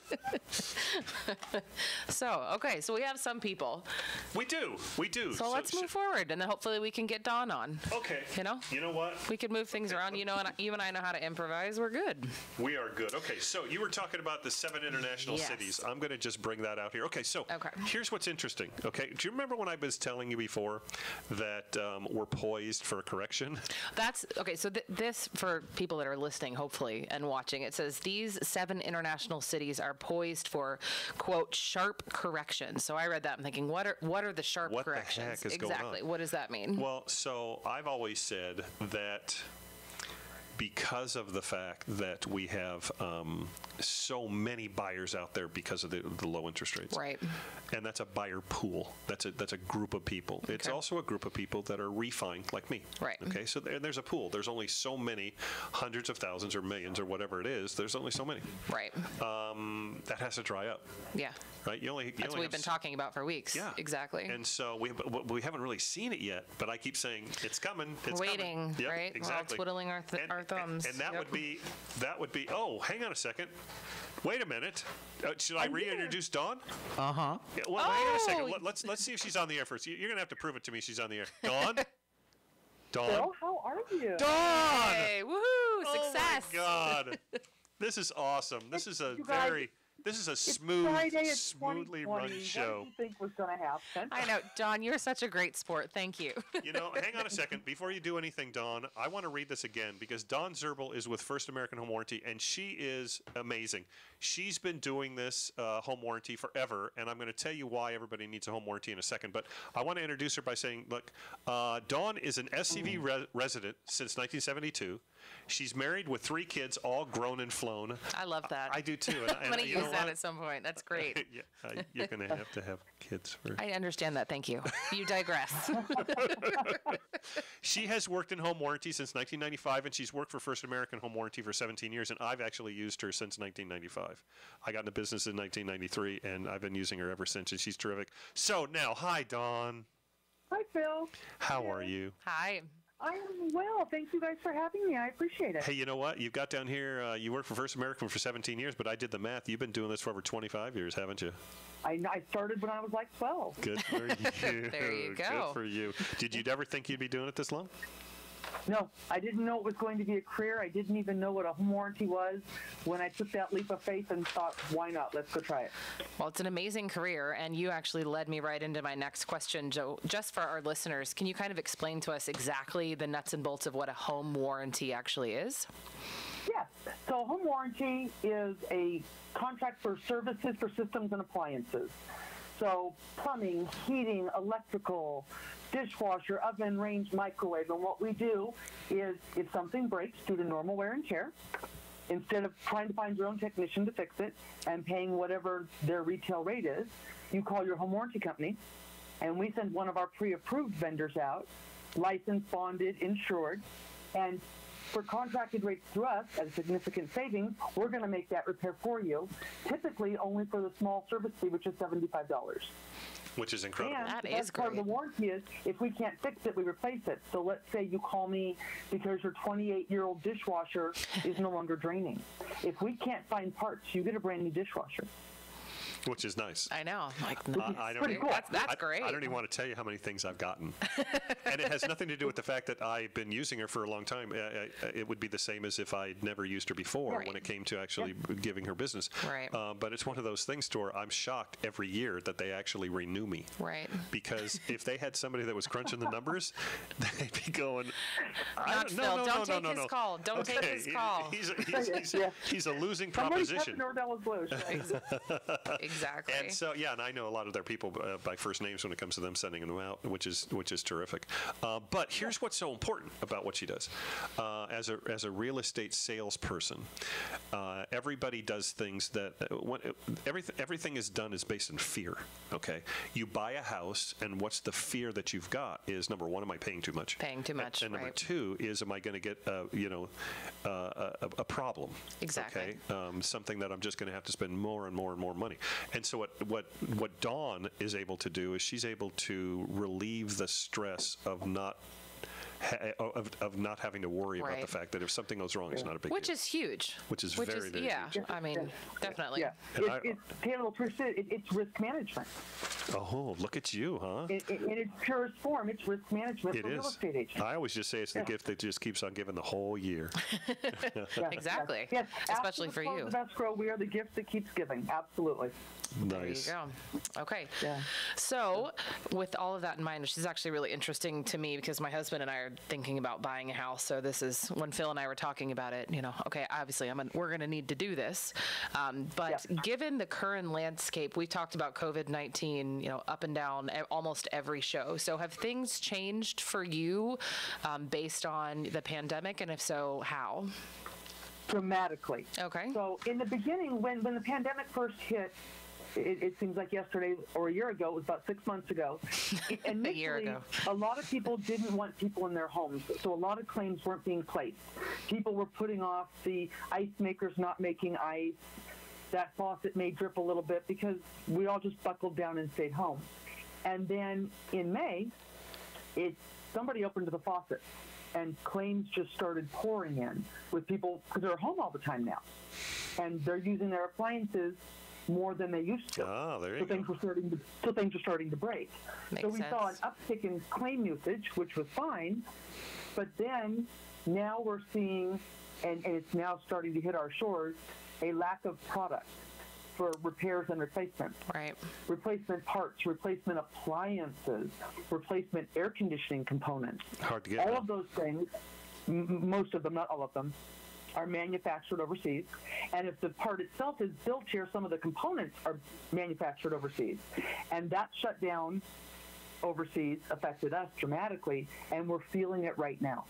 [SPEAKER 4] Okay, so we have some people.
[SPEAKER 3] We do.
[SPEAKER 4] So let's move forward, and then hopefully we can get Dawn on.
[SPEAKER 3] Okay.
[SPEAKER 4] You know
[SPEAKER 3] what?
[SPEAKER 4] We can move things around. And you and I know how to improvise. We're good.
[SPEAKER 3] We are good. Okay, so you were talking about the 7 international cities. I'm going to just bring that out here. Okay, so here's what's interesting. Okay, do you remember when I was telling you before that we're poised for a correction?
[SPEAKER 4] That's okay. So this, for people that are listening, hopefully, and watching, it says these 7 international cities are poised for, quote, sharp correction. So I read that. I'm thinking, what are the sharp corrections?
[SPEAKER 3] What the heck is going on?
[SPEAKER 4] Exactly. What does that mean?
[SPEAKER 3] Well, so I've always said that because of the fact that we have so many buyers out there because of the low interest rates.
[SPEAKER 4] Right.
[SPEAKER 3] And that's a buyer pool. That's a group of people. Okay. It's also a group of people that are refining like me.
[SPEAKER 4] Right.
[SPEAKER 3] Okay, so there's a pool. There's only so many, hundreds of thousands or millions or whatever it is. There's only so many.
[SPEAKER 4] Right.
[SPEAKER 3] That has to dry up.
[SPEAKER 4] Yeah.
[SPEAKER 3] Right.
[SPEAKER 4] That's what we've been talking about for weeks.
[SPEAKER 3] Yeah.
[SPEAKER 4] Exactly.
[SPEAKER 3] And so we haven't really seen it yet, but I keep saying it's coming. It's
[SPEAKER 4] waiting.
[SPEAKER 3] Yep,
[SPEAKER 4] right.
[SPEAKER 3] Exactly.
[SPEAKER 4] We're all twiddling our thumbs.
[SPEAKER 3] And that would be. Oh, hang on a second. Wait a minute. Should I reintroduce Dawn?
[SPEAKER 5] Uh-huh.
[SPEAKER 3] Yeah, well, wait a second. Let's see if she's on the air first. You're going to have to prove it to me she's on the air. Dawn? Dawn?
[SPEAKER 9] Bill, how are you?
[SPEAKER 3] Dawn!
[SPEAKER 4] Hey, woohoo! Success!
[SPEAKER 3] Oh, my God. This is awesome. This is a very... This is a
[SPEAKER 9] Friday at
[SPEAKER 3] smoothly
[SPEAKER 9] 2020.
[SPEAKER 3] run
[SPEAKER 9] What
[SPEAKER 3] show.
[SPEAKER 9] did you think was going to happen?
[SPEAKER 4] I know, Dawn, you're such a great sport. Thank you.
[SPEAKER 3] You know, hang on a second. Before you do anything, Dawn, I want to read this again because Dawn Zirbel is with First American Home Warranty, and she is amazing. She's been doing this home warranty forever, and I'm going to tell you why everybody needs a home warranty in a second. But I want to introduce her by saying, look, Dawn is an SCV resident since 1972. She's married with 3 kids, all grown and flown.
[SPEAKER 4] I love that.
[SPEAKER 3] I do too.
[SPEAKER 4] I'm going to use that at some point. That's great.
[SPEAKER 3] Yeah, you're going to have kids first.
[SPEAKER 4] I understand that. Thank you. You digress.
[SPEAKER 3] She has worked in home warranty since 1995, and she's worked for First American Home Warranty for 17 years, and I've actually used her since 1995. I got into business in 1993, and I've been using her ever since, and she's terrific. So now, hi, Dawn.
[SPEAKER 9] Hi, Phil.
[SPEAKER 3] How are you?
[SPEAKER 4] Hi.
[SPEAKER 9] I am well. Thank you guys for having me. I appreciate it.
[SPEAKER 3] Hey, you know what? You've got down here, you worked for First American for 17 years, but I did the math. You've been doing this for over 25 years, haven't you?
[SPEAKER 9] I started when I was like 12.
[SPEAKER 3] Good for you.
[SPEAKER 4] There you go.
[SPEAKER 3] Good for you. Did you ever think you'd be doing it this long?
[SPEAKER 9] No, I didn't know it was going to be a career. I didn't even know what a home warranty was when I took that leap of faith and thought, why not? Let's go try it.
[SPEAKER 4] Well, it's an amazing career, and you actually led me right into my next question, Joe. Just for our listeners, can you kind of explain to us exactly the nuts and bolts of what a home warranty actually is?
[SPEAKER 9] Yes. So a home warranty is a contract for services for systems and appliances. So plumbing, heating, electrical, dishwasher, oven, range, microwave. And what we do is if something breaks due to normal wear and tear, instead of trying to find your own technician to fix it and paying whatever their retail rate is, you call your home warranty company, and we send one of our pre-approved vendors out, licensed, bonded, insured, and for contracted rates through us at a significant savings, we're going to make that repair for you, typically only for the small service fee, which is $75.
[SPEAKER 3] Which is incredible.
[SPEAKER 9] And
[SPEAKER 4] That
[SPEAKER 9] the
[SPEAKER 4] is
[SPEAKER 9] best part of the
[SPEAKER 4] great.
[SPEAKER 9] warranty is if we can't fix it, we replace it. So let's say you call me because your 28-year-old dishwasher is no longer draining. If we can't find parts, you get a brand new dishwasher.
[SPEAKER 3] Which is nice.
[SPEAKER 4] I know. Like,
[SPEAKER 3] I don't
[SPEAKER 9] pretty
[SPEAKER 3] even,
[SPEAKER 9] cool.
[SPEAKER 4] That's great.
[SPEAKER 3] I don't even want to tell you how many things I've gotten. And it has nothing to do with the fact that I've been using her for a long time. It would be the same as if I'd never used her before
[SPEAKER 4] Right.
[SPEAKER 3] when it came to actually giving her business.
[SPEAKER 4] Right.
[SPEAKER 3] But it's one of those things, where I'm shocked every year that they actually renew me.
[SPEAKER 4] Right.
[SPEAKER 3] Because if they had somebody that was crunching the numbers, they'd be going,
[SPEAKER 4] Not Phil. Don't take his call. Don't take his call.
[SPEAKER 3] He's a losing
[SPEAKER 9] Somebody
[SPEAKER 3] proposition.
[SPEAKER 9] cut Nordella's loose. Right?
[SPEAKER 4] Exactly.
[SPEAKER 3] And so, yeah, and I know a lot of their people by first names when it comes to them sending them out, which is terrific. But here's what's so important about what she does. As a real estate salesperson, everybody does things that everything is done is based in fear. Okay, you buy a house, and what's the fear that you've got is, number one, am I paying too much?
[SPEAKER 4] Paying too much,
[SPEAKER 3] And number
[SPEAKER 4] right.
[SPEAKER 3] two is, am I going to get a problem?
[SPEAKER 4] Exactly.
[SPEAKER 3] Okay, something that I'm just going to have to spend more and more and more money. And so what Dawn is able to do is she's able to relieve the stress of not having to worry about
[SPEAKER 4] Right.
[SPEAKER 3] the fact that if something goes wrong, it's not a big
[SPEAKER 4] Which
[SPEAKER 3] deal.
[SPEAKER 4] is huge.
[SPEAKER 3] Which is very, very
[SPEAKER 4] yeah.
[SPEAKER 3] huge.
[SPEAKER 4] I mean, definitely.
[SPEAKER 9] Yeah.
[SPEAKER 3] And
[SPEAKER 9] Taylor, it's risk management.
[SPEAKER 3] Oh, look at you, huh?
[SPEAKER 9] In its purest form, it's risk management
[SPEAKER 3] It
[SPEAKER 9] for real
[SPEAKER 3] is.
[SPEAKER 9] estate agents.
[SPEAKER 3] I always just say it's the gift that just keeps on giving the whole year.
[SPEAKER 9] Yeah,
[SPEAKER 4] Exactly.
[SPEAKER 9] Yes,
[SPEAKER 4] Especially
[SPEAKER 9] after
[SPEAKER 4] for
[SPEAKER 9] the close
[SPEAKER 4] you.
[SPEAKER 9] of escrow, we are the gift that keeps giving. Absolutely.
[SPEAKER 3] Nice.
[SPEAKER 4] There you go. Okay.
[SPEAKER 9] Yeah.
[SPEAKER 4] So, with all of that in mind, which is actually really interesting to me because my husband and I are thinking about buying a house. So this is when Phil and I were talking about it. Okay, obviously we're going to need to do this. But given the current landscape, we talked about COVID-19, up and down almost every show. So have things changed for you based on the pandemic, and if so, how?
[SPEAKER 9] Dramatically.
[SPEAKER 4] Okay.
[SPEAKER 9] So in the beginning, when the pandemic first hit, it seems like yesterday or a year ago, it was about 6 months ago. Initially,
[SPEAKER 4] year ago.
[SPEAKER 9] a lot of people didn't want people in their homes, so a lot of claims weren't being placed. People were putting off the ice makers not making ice. That faucet may drip a little bit because we all just buckled down and stayed home. And then in May, somebody opened the faucet, and claims just started pouring in with people because they're home all the time now, and they're using their appliances more than they used to.
[SPEAKER 3] Oh, there you
[SPEAKER 9] so
[SPEAKER 3] go.
[SPEAKER 9] things are starting to break.
[SPEAKER 4] Makes
[SPEAKER 9] so we saw an
[SPEAKER 4] sense.
[SPEAKER 9] uptick in claim usage, which was fine, but then now we're seeing, and it's now starting to hit our shores, a lack of product for repairs and replacement.
[SPEAKER 4] Right.
[SPEAKER 9] Replacement parts, replacement appliances, replacement air conditioning components.
[SPEAKER 3] Hard to get.
[SPEAKER 9] All of those things, most of them, not all of them, are manufactured overseas. And if the part itself is built here, some of the components are manufactured overseas. And that shutdown overseas affected us dramatically, and we're feeling it right now.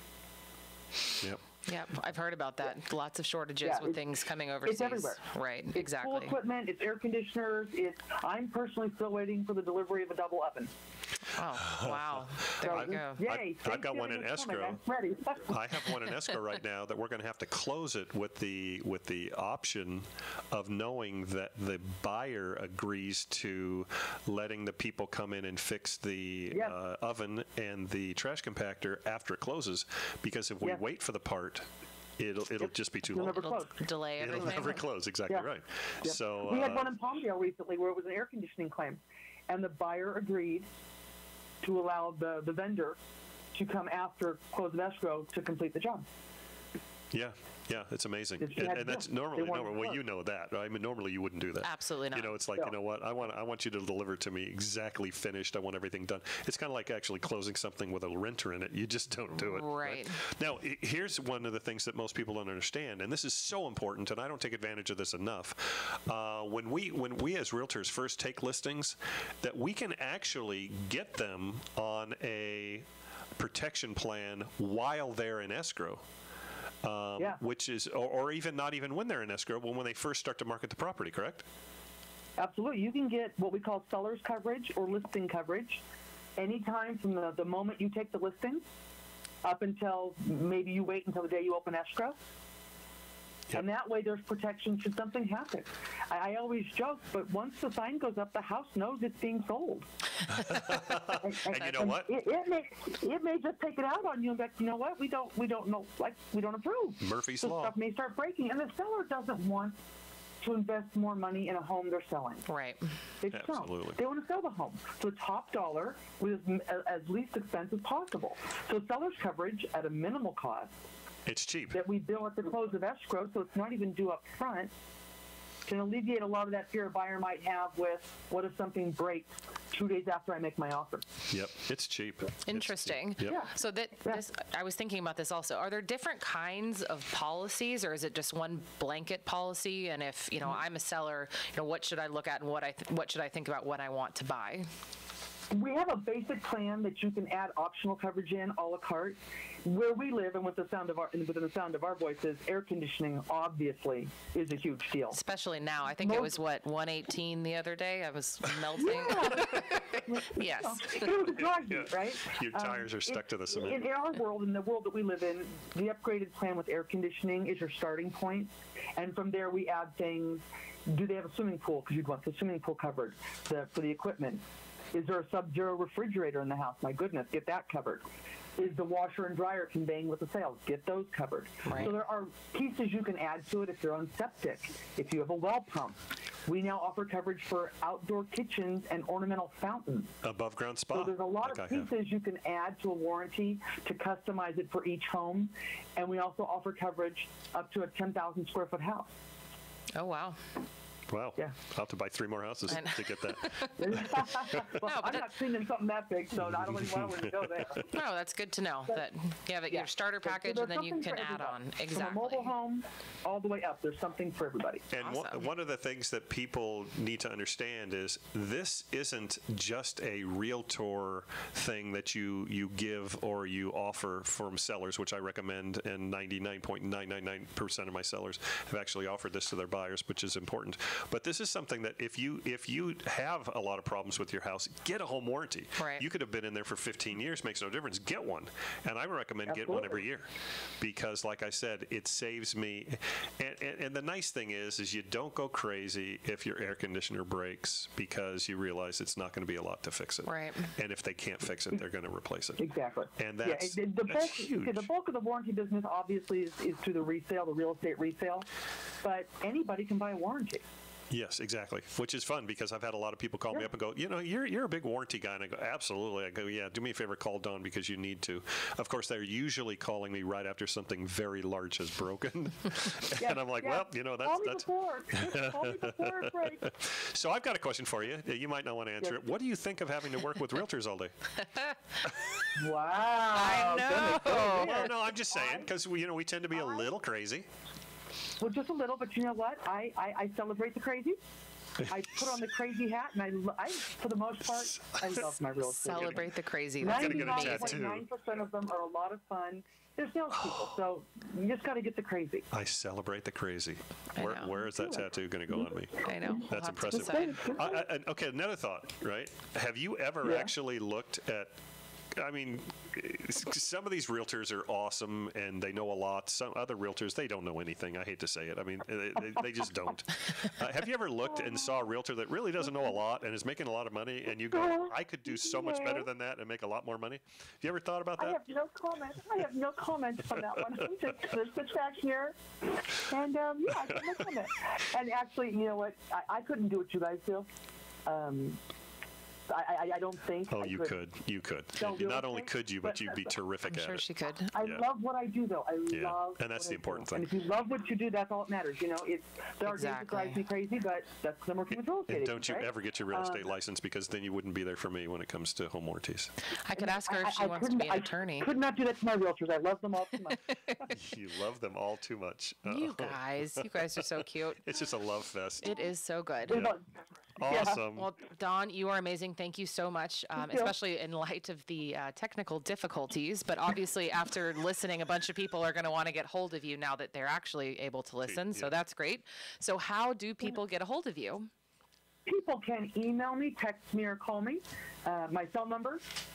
[SPEAKER 3] Yep.
[SPEAKER 4] Yeah, I've heard about that. Lots of shortages
[SPEAKER 9] Yeah,
[SPEAKER 4] with things coming overseas.
[SPEAKER 9] It's everywhere.
[SPEAKER 4] Right,
[SPEAKER 9] It's
[SPEAKER 4] exactly.
[SPEAKER 9] pool equipment, it's air conditioners, I'm personally still waiting for the delivery of a double oven.
[SPEAKER 4] Oh, wow. There you go.
[SPEAKER 9] Yay,
[SPEAKER 3] I've got one in
[SPEAKER 9] Thanksgiving is coming.
[SPEAKER 3] escrow.
[SPEAKER 9] I'm ready.
[SPEAKER 3] I have one in escrow right now that we're going to have to close it with the option of knowing that the buyer agrees to letting the people come in and fix the
[SPEAKER 9] Yes.
[SPEAKER 3] oven and the trash compactor after it closes, because if we
[SPEAKER 9] Yes.
[SPEAKER 3] wait for the part, it'll just be too
[SPEAKER 9] It'll
[SPEAKER 3] long.
[SPEAKER 9] never close.
[SPEAKER 4] Delay
[SPEAKER 3] It'll
[SPEAKER 4] everything.
[SPEAKER 3] never close. Exactly
[SPEAKER 9] Yeah.
[SPEAKER 3] right.
[SPEAKER 9] Yep.
[SPEAKER 3] So
[SPEAKER 9] we had one in Palmdale recently where it was an air conditioning claim, and the buyer agreed to allow the vendor to come after close of escrow to complete the job.
[SPEAKER 3] yeah, it's amazing,
[SPEAKER 9] If you had
[SPEAKER 3] and
[SPEAKER 9] to
[SPEAKER 3] that's
[SPEAKER 9] do it,
[SPEAKER 3] normally
[SPEAKER 9] they wanted to
[SPEAKER 3] well,
[SPEAKER 9] close.
[SPEAKER 3] you know that. Right? I mean, normally you wouldn't do that.
[SPEAKER 4] Absolutely not.
[SPEAKER 3] You know, it's like,
[SPEAKER 9] No.
[SPEAKER 3] you know what, I want you to deliver to me exactly finished. I want everything done. It's kind of like actually closing something with a renter in it. You just don't do it.
[SPEAKER 4] Right.
[SPEAKER 3] Now, here's one of the things that most people don't understand, and this is so important, and I don't take advantage of this enough. When we as realtors first take listings, that we can actually get them on a protection plan while they're in escrow.
[SPEAKER 9] Yeah.
[SPEAKER 3] Which is, or even not even when they're in escrow, but when they first start to market the property, correct?
[SPEAKER 9] Absolutely. You can get what we call seller's coverage or listing coverage anytime from the moment you take the listing up until maybe you wait until the day you open escrow.
[SPEAKER 3] Yep.
[SPEAKER 9] And that way there's protection should something happen. I always joke, but once the sign goes up, the house knows it's being sold.
[SPEAKER 3] And you know what?
[SPEAKER 9] It may just take it out on you and be like, you know what? We don't know, like, we don't approve.
[SPEAKER 3] Murphy's
[SPEAKER 9] So
[SPEAKER 3] Law.
[SPEAKER 9] stuff may start breaking, and the seller doesn't want to invest more money in a home they're selling.
[SPEAKER 4] Right.
[SPEAKER 9] They just
[SPEAKER 3] Absolutely.
[SPEAKER 9] don't. They want to sell the home. So top dollar with as least expense as possible. So seller's coverage at a minimal cost
[SPEAKER 3] It's cheap.
[SPEAKER 9] that we bill at the close of escrow, so it's not even due up front, can alleviate a lot of that fear a buyer might have with, what if something breaks 2 days after I make my offer?
[SPEAKER 3] Yep, it's cheap.
[SPEAKER 4] Interesting.
[SPEAKER 3] Yep.
[SPEAKER 9] Yeah.
[SPEAKER 4] So I was thinking about this also. Are there different kinds of policies, or is it just one blanket policy? And if I'm a seller, what should I look at, and what should I think about when I want to buy?
[SPEAKER 9] We have a basic plan that you can add optional coverage in a la carte. Where we live and within the sound of our voices, air conditioning obviously is a huge deal.
[SPEAKER 4] Especially now. I think it was 118 the other day. I was melting. Yes.
[SPEAKER 9] It was a dry heat, right?
[SPEAKER 3] Your tires are stuck to the cement.
[SPEAKER 9] In our world, in the world that we live in, the upgraded plan with air conditioning is your starting point. And from there, we add things. Do they have a swimming pool? Because you'd want the swimming pool covered for the equipment. Is there a sub-zero refrigerator in the house? My goodness, get that covered. Is the washer and dryer conveying with the sales? Get those covered.
[SPEAKER 4] Right.
[SPEAKER 9] So there are pieces you can add to it if you're on septic, if you have a well pump. We now offer coverage for outdoor kitchens and ornamental fountains.
[SPEAKER 3] Above ground spa.
[SPEAKER 9] So there's a lot
[SPEAKER 3] like
[SPEAKER 9] of
[SPEAKER 3] I have.
[SPEAKER 9] pieces you can add to a warranty to customize it for each home. And we also offer coverage up to a 10,000 square foot house.
[SPEAKER 4] Oh, wow.
[SPEAKER 3] Wow.
[SPEAKER 9] Yeah.
[SPEAKER 3] I'll have to buy 3 more houses
[SPEAKER 4] I know.
[SPEAKER 3] to get that.
[SPEAKER 9] Well, I'm not cleaning something that big, so I don't really want to go there.
[SPEAKER 4] No, that's good to know that you have your starter
[SPEAKER 9] So
[SPEAKER 4] package,
[SPEAKER 9] there's
[SPEAKER 4] and then you
[SPEAKER 9] something
[SPEAKER 4] can
[SPEAKER 9] for
[SPEAKER 4] add
[SPEAKER 9] everybody.
[SPEAKER 4] on.
[SPEAKER 9] From a
[SPEAKER 4] Exactly.
[SPEAKER 9] mobile home all the way up, there's something for everybody.
[SPEAKER 3] And
[SPEAKER 4] Awesome.
[SPEAKER 3] one of the things that people need to understand is this isn't just a realtor thing that you give or you offer from sellers, which I recommend, and 99.999% of my sellers have actually offered this to their buyers, which is important. But this is something that if you have a lot of problems with your house, get a home warranty.
[SPEAKER 4] Right.
[SPEAKER 3] You could have been in there for 15 years, makes no difference. Get one. And I recommend get one every year because, like I said, it saves me. And the nice thing is you don't go crazy if your air conditioner breaks because you realize it's not going to be a lot to fix it.
[SPEAKER 4] Right.
[SPEAKER 3] And if they can't fix it, they're going to replace it.
[SPEAKER 9] Exactly.
[SPEAKER 3] And that's,
[SPEAKER 9] the
[SPEAKER 3] that's
[SPEAKER 9] bulk,
[SPEAKER 3] huge.
[SPEAKER 9] okay, the bulk of the warranty business obviously is through the real estate resale, but anybody can buy a warranty.
[SPEAKER 3] Yes, exactly. Which is fun because I've had a lot of people call me up and go, you're a big warranty guy. And I go, absolutely. I go, yeah, do me a favor, call Dawn because you need to. Of course, they're usually calling me right after something very large has broken. And I'm like, well, that's.
[SPEAKER 9] Call me before it breaks.
[SPEAKER 3] So I've got a question for you. You might not want to answer it. What do you think of having to work with realtors all day?
[SPEAKER 9] Wow.
[SPEAKER 4] I know.
[SPEAKER 3] Well, no, I'm just saying because we tend to be a little crazy.
[SPEAKER 9] Well, just a little, but you know what? I celebrate the crazy. I put on the crazy hat, and I for the most part, I love my real estate.
[SPEAKER 4] Celebrate the crazy. That's
[SPEAKER 3] gonna get a tattoo.
[SPEAKER 9] 99.9% of them are a lot of fun. They're salespeople, so you just got to get the crazy.
[SPEAKER 3] I celebrate the crazy. Where is that tattoo going to go on me?
[SPEAKER 4] I know.
[SPEAKER 3] That's impressive. Okay, another thought, right? Have you ever actually looked at, I mean, some of these realtors are awesome and they know a lot. Some other realtors, they don't know anything. I hate to say it. I mean, they just don't. Have you ever looked and saw a realtor that really doesn't know a lot and is making a lot of money and you go, I could do so much better than that and make a lot more money? Have you ever thought about that?
[SPEAKER 9] I have no comment. I have no comment on that one. I'm just sit back here and, I have no comment. And actually, you know what? I couldn't do what you guys do. I don't think.
[SPEAKER 3] Oh, you could. You could. Not only could you, but you'd be terrific at it.
[SPEAKER 4] I'm sure she could.
[SPEAKER 9] I love what I do, though. I love.
[SPEAKER 3] And that's the important thing.
[SPEAKER 9] And if you love what you do, that's all that matters. There are days that drives me crazy, but that's the working with real estate.
[SPEAKER 3] And don't you ever get your real estate license because then you wouldn't be there for me when it comes to home warranties.
[SPEAKER 4] I could ask her if she wants to be an attorney.
[SPEAKER 9] I could not do that to my realtors. I love them all too much.
[SPEAKER 3] You love them all too much.
[SPEAKER 4] You guys are so cute.
[SPEAKER 3] It's just a love fest.
[SPEAKER 4] It is so good.
[SPEAKER 3] Yeah. Awesome.
[SPEAKER 4] Well, Dawn, you are amazing. Thank you so much, especially in light of the technical difficulties. But obviously, after listening, a bunch of people are going to want to get hold of you now that they're actually able to listen. So that's great. So how do people get a hold of you?
[SPEAKER 9] People can email me, text me, or call me. My cell number,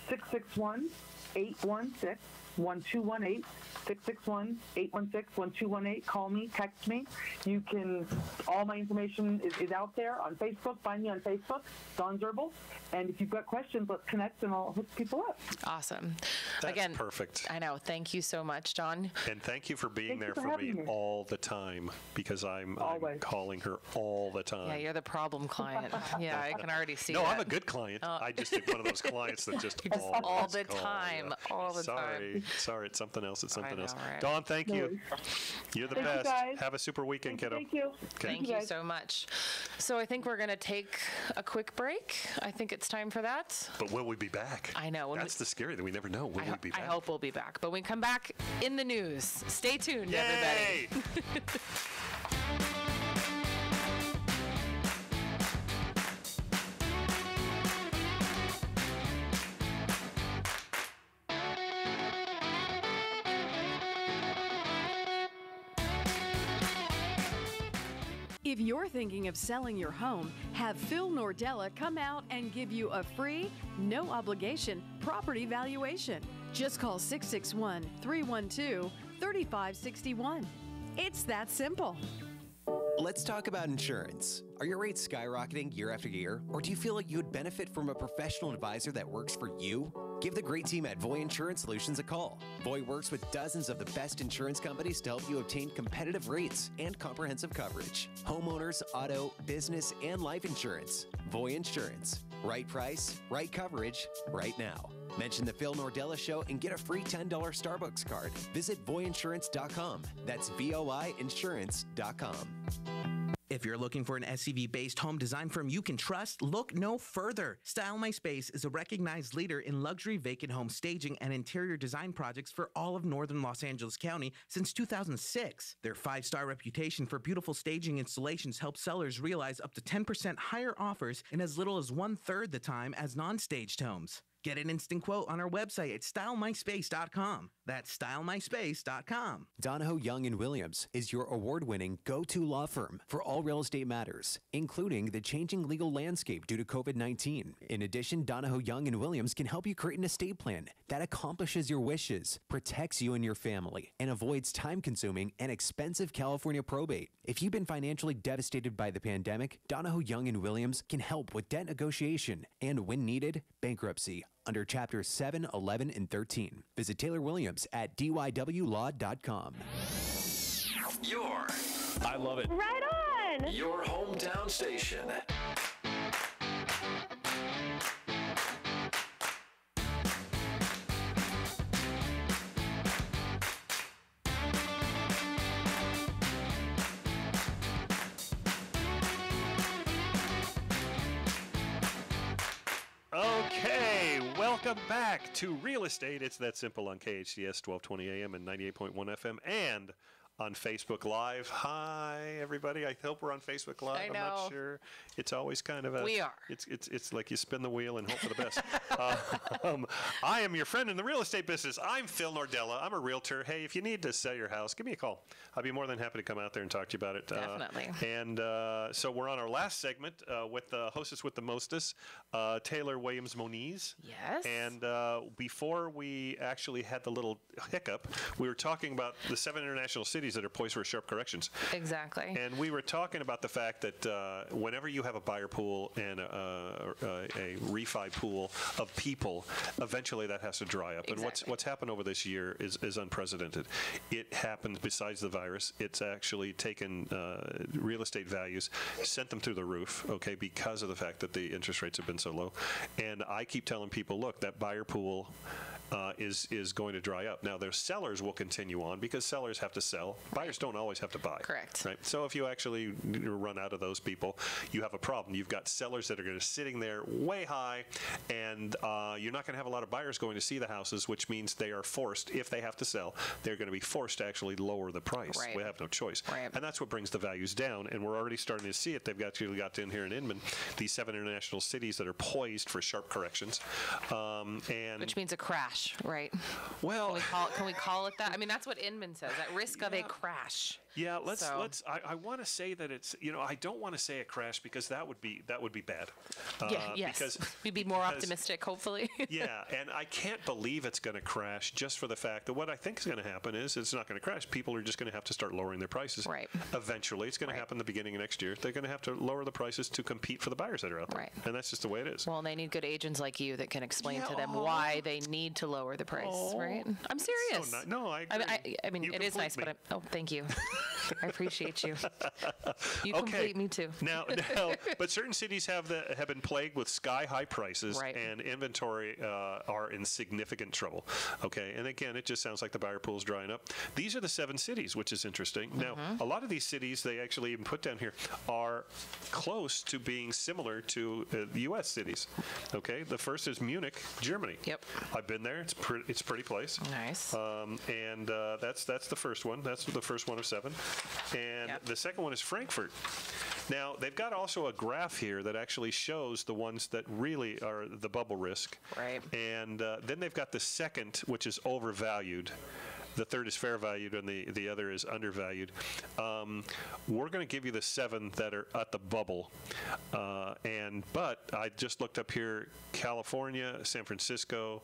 [SPEAKER 9] 661-816-1218. 661-816-1218. Call me, text me. You can, all my information is out there on Facebook. Find me on Facebook, Dawn Zirbel. And if you've got questions, let's connect and I'll hook people up.
[SPEAKER 4] Awesome.
[SPEAKER 3] That's
[SPEAKER 4] Again,
[SPEAKER 3] perfect.
[SPEAKER 4] I know. Thank you so much, Dawn.
[SPEAKER 3] And thank you for being there for me all the time because I'm calling her all the time.
[SPEAKER 4] Yeah, you're the problem client. Yeah, I can already see that.
[SPEAKER 3] No, I'm a good client. I just did one of those clients that just
[SPEAKER 4] all the time. All the time.
[SPEAKER 3] Sorry, it's something else. It's something else.
[SPEAKER 4] Right.
[SPEAKER 3] Dawn, thank you. You're the best. Have a super weekend, kiddo.
[SPEAKER 9] Thank you.
[SPEAKER 3] Okay.
[SPEAKER 4] Thank you so much. So I think we're going to take a quick break. I think it's time for that.
[SPEAKER 3] But will we be back?
[SPEAKER 4] I know.
[SPEAKER 3] That's the scary that we never know. Will we be back?
[SPEAKER 4] I hope we'll be back. But when we come back in the news, stay tuned, everybody.
[SPEAKER 6] If you're thinking of selling your home, have Phil Nordella come out and give you a free, no obligation property valuation. Just call 661-312-3561. It's that simple.
[SPEAKER 1] Let's talk about insurance. Are your rates skyrocketing year after year? Or do you feel like you would benefit from a professional advisor that works for you? Give the great team at Voy Insurance Solutions a call. Voy works with dozens of the best insurance companies to help you obtain competitive rates and comprehensive coverage. Homeowners, auto, business, and life insurance. Voy Insurance. Right price, right coverage, right now. Mention the Phil Nordella Show and get a free $10 Starbucks card. Visit voyinsurance.com. That's voinsurance.com.
[SPEAKER 10] If you're looking for an SUV-based home design firm you can trust, look no further. Style My Space is a recognized leader in luxury vacant home staging and interior design projects for all of northern Los Angeles County since 2006. Their 5-star reputation for beautiful staging installations helps sellers realize up to 10% higher offers in as little as 1/3 the time as non-staged homes. Get an instant quote on our website at stylemyspace.com. That's stylemyspace.com.
[SPEAKER 1] Donahoe Young & Williams is your award-winning go-to law firm for all real estate matters, including the changing legal landscape due to COVID-19. In addition, Donahoe Young & Williams can help you create an estate plan that accomplishes your wishes, protects you and your family, and avoids time-consuming and expensive California probate. If you've been financially devastated by the pandemic, Donahoe Young & Williams can help with debt negotiation and, when needed, bankruptcy under Chapters 7, 11, and 13. Visit Taylor Williams at dywlaw.com.
[SPEAKER 7] Your
[SPEAKER 11] I love it.
[SPEAKER 12] Right on!
[SPEAKER 8] Station.
[SPEAKER 7] Your hometown station.
[SPEAKER 3] Okay, welcome back to Real Estate. It's that simple on KHTS 1220 AM and 98.1 FM and on Facebook Live. Hi, everybody. I hope we're on Facebook Live.
[SPEAKER 4] I
[SPEAKER 3] I'm
[SPEAKER 4] know.
[SPEAKER 3] not sure. It's always kind of a...
[SPEAKER 4] We are.
[SPEAKER 3] It's like you spin the wheel and hope for the best. I am your friend in the real estate business. I'm Phil Nordella. I'm a realtor. Hey, if you need to sell your house, give me a call. I'd be more than happy to come out there and talk to you about it.
[SPEAKER 4] Definitely.
[SPEAKER 3] So we're on our last segment with the hostess with the mostest, Taylor Williams-Moniz.
[SPEAKER 4] Yes.
[SPEAKER 3] And before we actually had the little hiccup, we were talking about the 7 international cities that are poised for sharp corrections.
[SPEAKER 4] Exactly.
[SPEAKER 3] And we were talking about the fact that whenever you have a buyer pool and a refi pool of people, eventually that has to dry up.
[SPEAKER 4] Exactly.
[SPEAKER 3] And what's happened over this year is unprecedented. It happened besides the virus. It's actually taken real estate values, sent them through the roof, okay, because of the fact that the interest rates have been so low. And I keep telling people, look, that buyer pool is going to dry up. Now, their sellers will continue on because sellers have to sell. Buyers don't always have to buy.
[SPEAKER 4] Correct.
[SPEAKER 3] Right. So if you actually run out of those people, you have a problem. You've got sellers that are going to sitting there way high, and you're not going to have a lot of buyers going to see the houses, which means they are forced, if they have to sell, they're going to be forced to actually lower the price.
[SPEAKER 4] Right.
[SPEAKER 3] We have no choice.
[SPEAKER 4] Right.
[SPEAKER 3] And that's what brings the values down, and we're already starting to see it. They've actually got in here in Inman, these 7 international cities that are poised for sharp corrections. And
[SPEAKER 4] Which means a crash, right?
[SPEAKER 3] well,
[SPEAKER 4] Can we call it that? I mean, that's what Inman says, at risk of a crash.
[SPEAKER 3] yeah, let's.
[SPEAKER 4] So-
[SPEAKER 3] I want to say that it's. I don't want to say a crash because that would be bad.
[SPEAKER 4] Yes.
[SPEAKER 3] Because
[SPEAKER 4] We'd be more optimistic, hopefully.
[SPEAKER 3] yeah, and I can't believe it's going to crash just for the fact that what I think is going to happen is it's not going to crash. People are just going to have to start lowering their prices.
[SPEAKER 4] Right.
[SPEAKER 3] Eventually, it's going to happen the beginning of next year. They're going to have to lower the prices to compete for the buyers that are out there.
[SPEAKER 4] Right.
[SPEAKER 3] And that's just the way it is.
[SPEAKER 4] Well, they need good agents like you that can explain to them why they need to lower the price, right? I'm serious.
[SPEAKER 3] So no, I agree.
[SPEAKER 4] I mean,
[SPEAKER 3] You
[SPEAKER 4] it is nice,
[SPEAKER 3] complete
[SPEAKER 4] but thank you. I appreciate you. You
[SPEAKER 3] Okay.
[SPEAKER 4] complete me too.
[SPEAKER 3] Now, but certain cities have been plagued with sky-high prices,
[SPEAKER 4] Right.
[SPEAKER 3] and inventory are in significant trouble. Okay, and again, it just sounds like the buyer pool is drying up. These are the 7 cities, which is interesting. Now, a lot of these cities, they actually even put down here, are close to being similar to U.S. cities. Okay, the first is Munich, Germany.
[SPEAKER 4] Yep.
[SPEAKER 3] I've been there. It's a pretty place.
[SPEAKER 4] Nice.
[SPEAKER 3] And that's the first one. That's the first one of 7. And
[SPEAKER 4] Yep.
[SPEAKER 3] the second one is Frankfurt. Now, they've got also a graph here that actually shows the ones that really are the bubble risk.
[SPEAKER 4] Right.
[SPEAKER 3] And then they've got the second, which is overvalued. The third is fair valued, and the other is undervalued. We're going to give you the 7 that are at the bubble. But I just looked up here, California, San Francisco,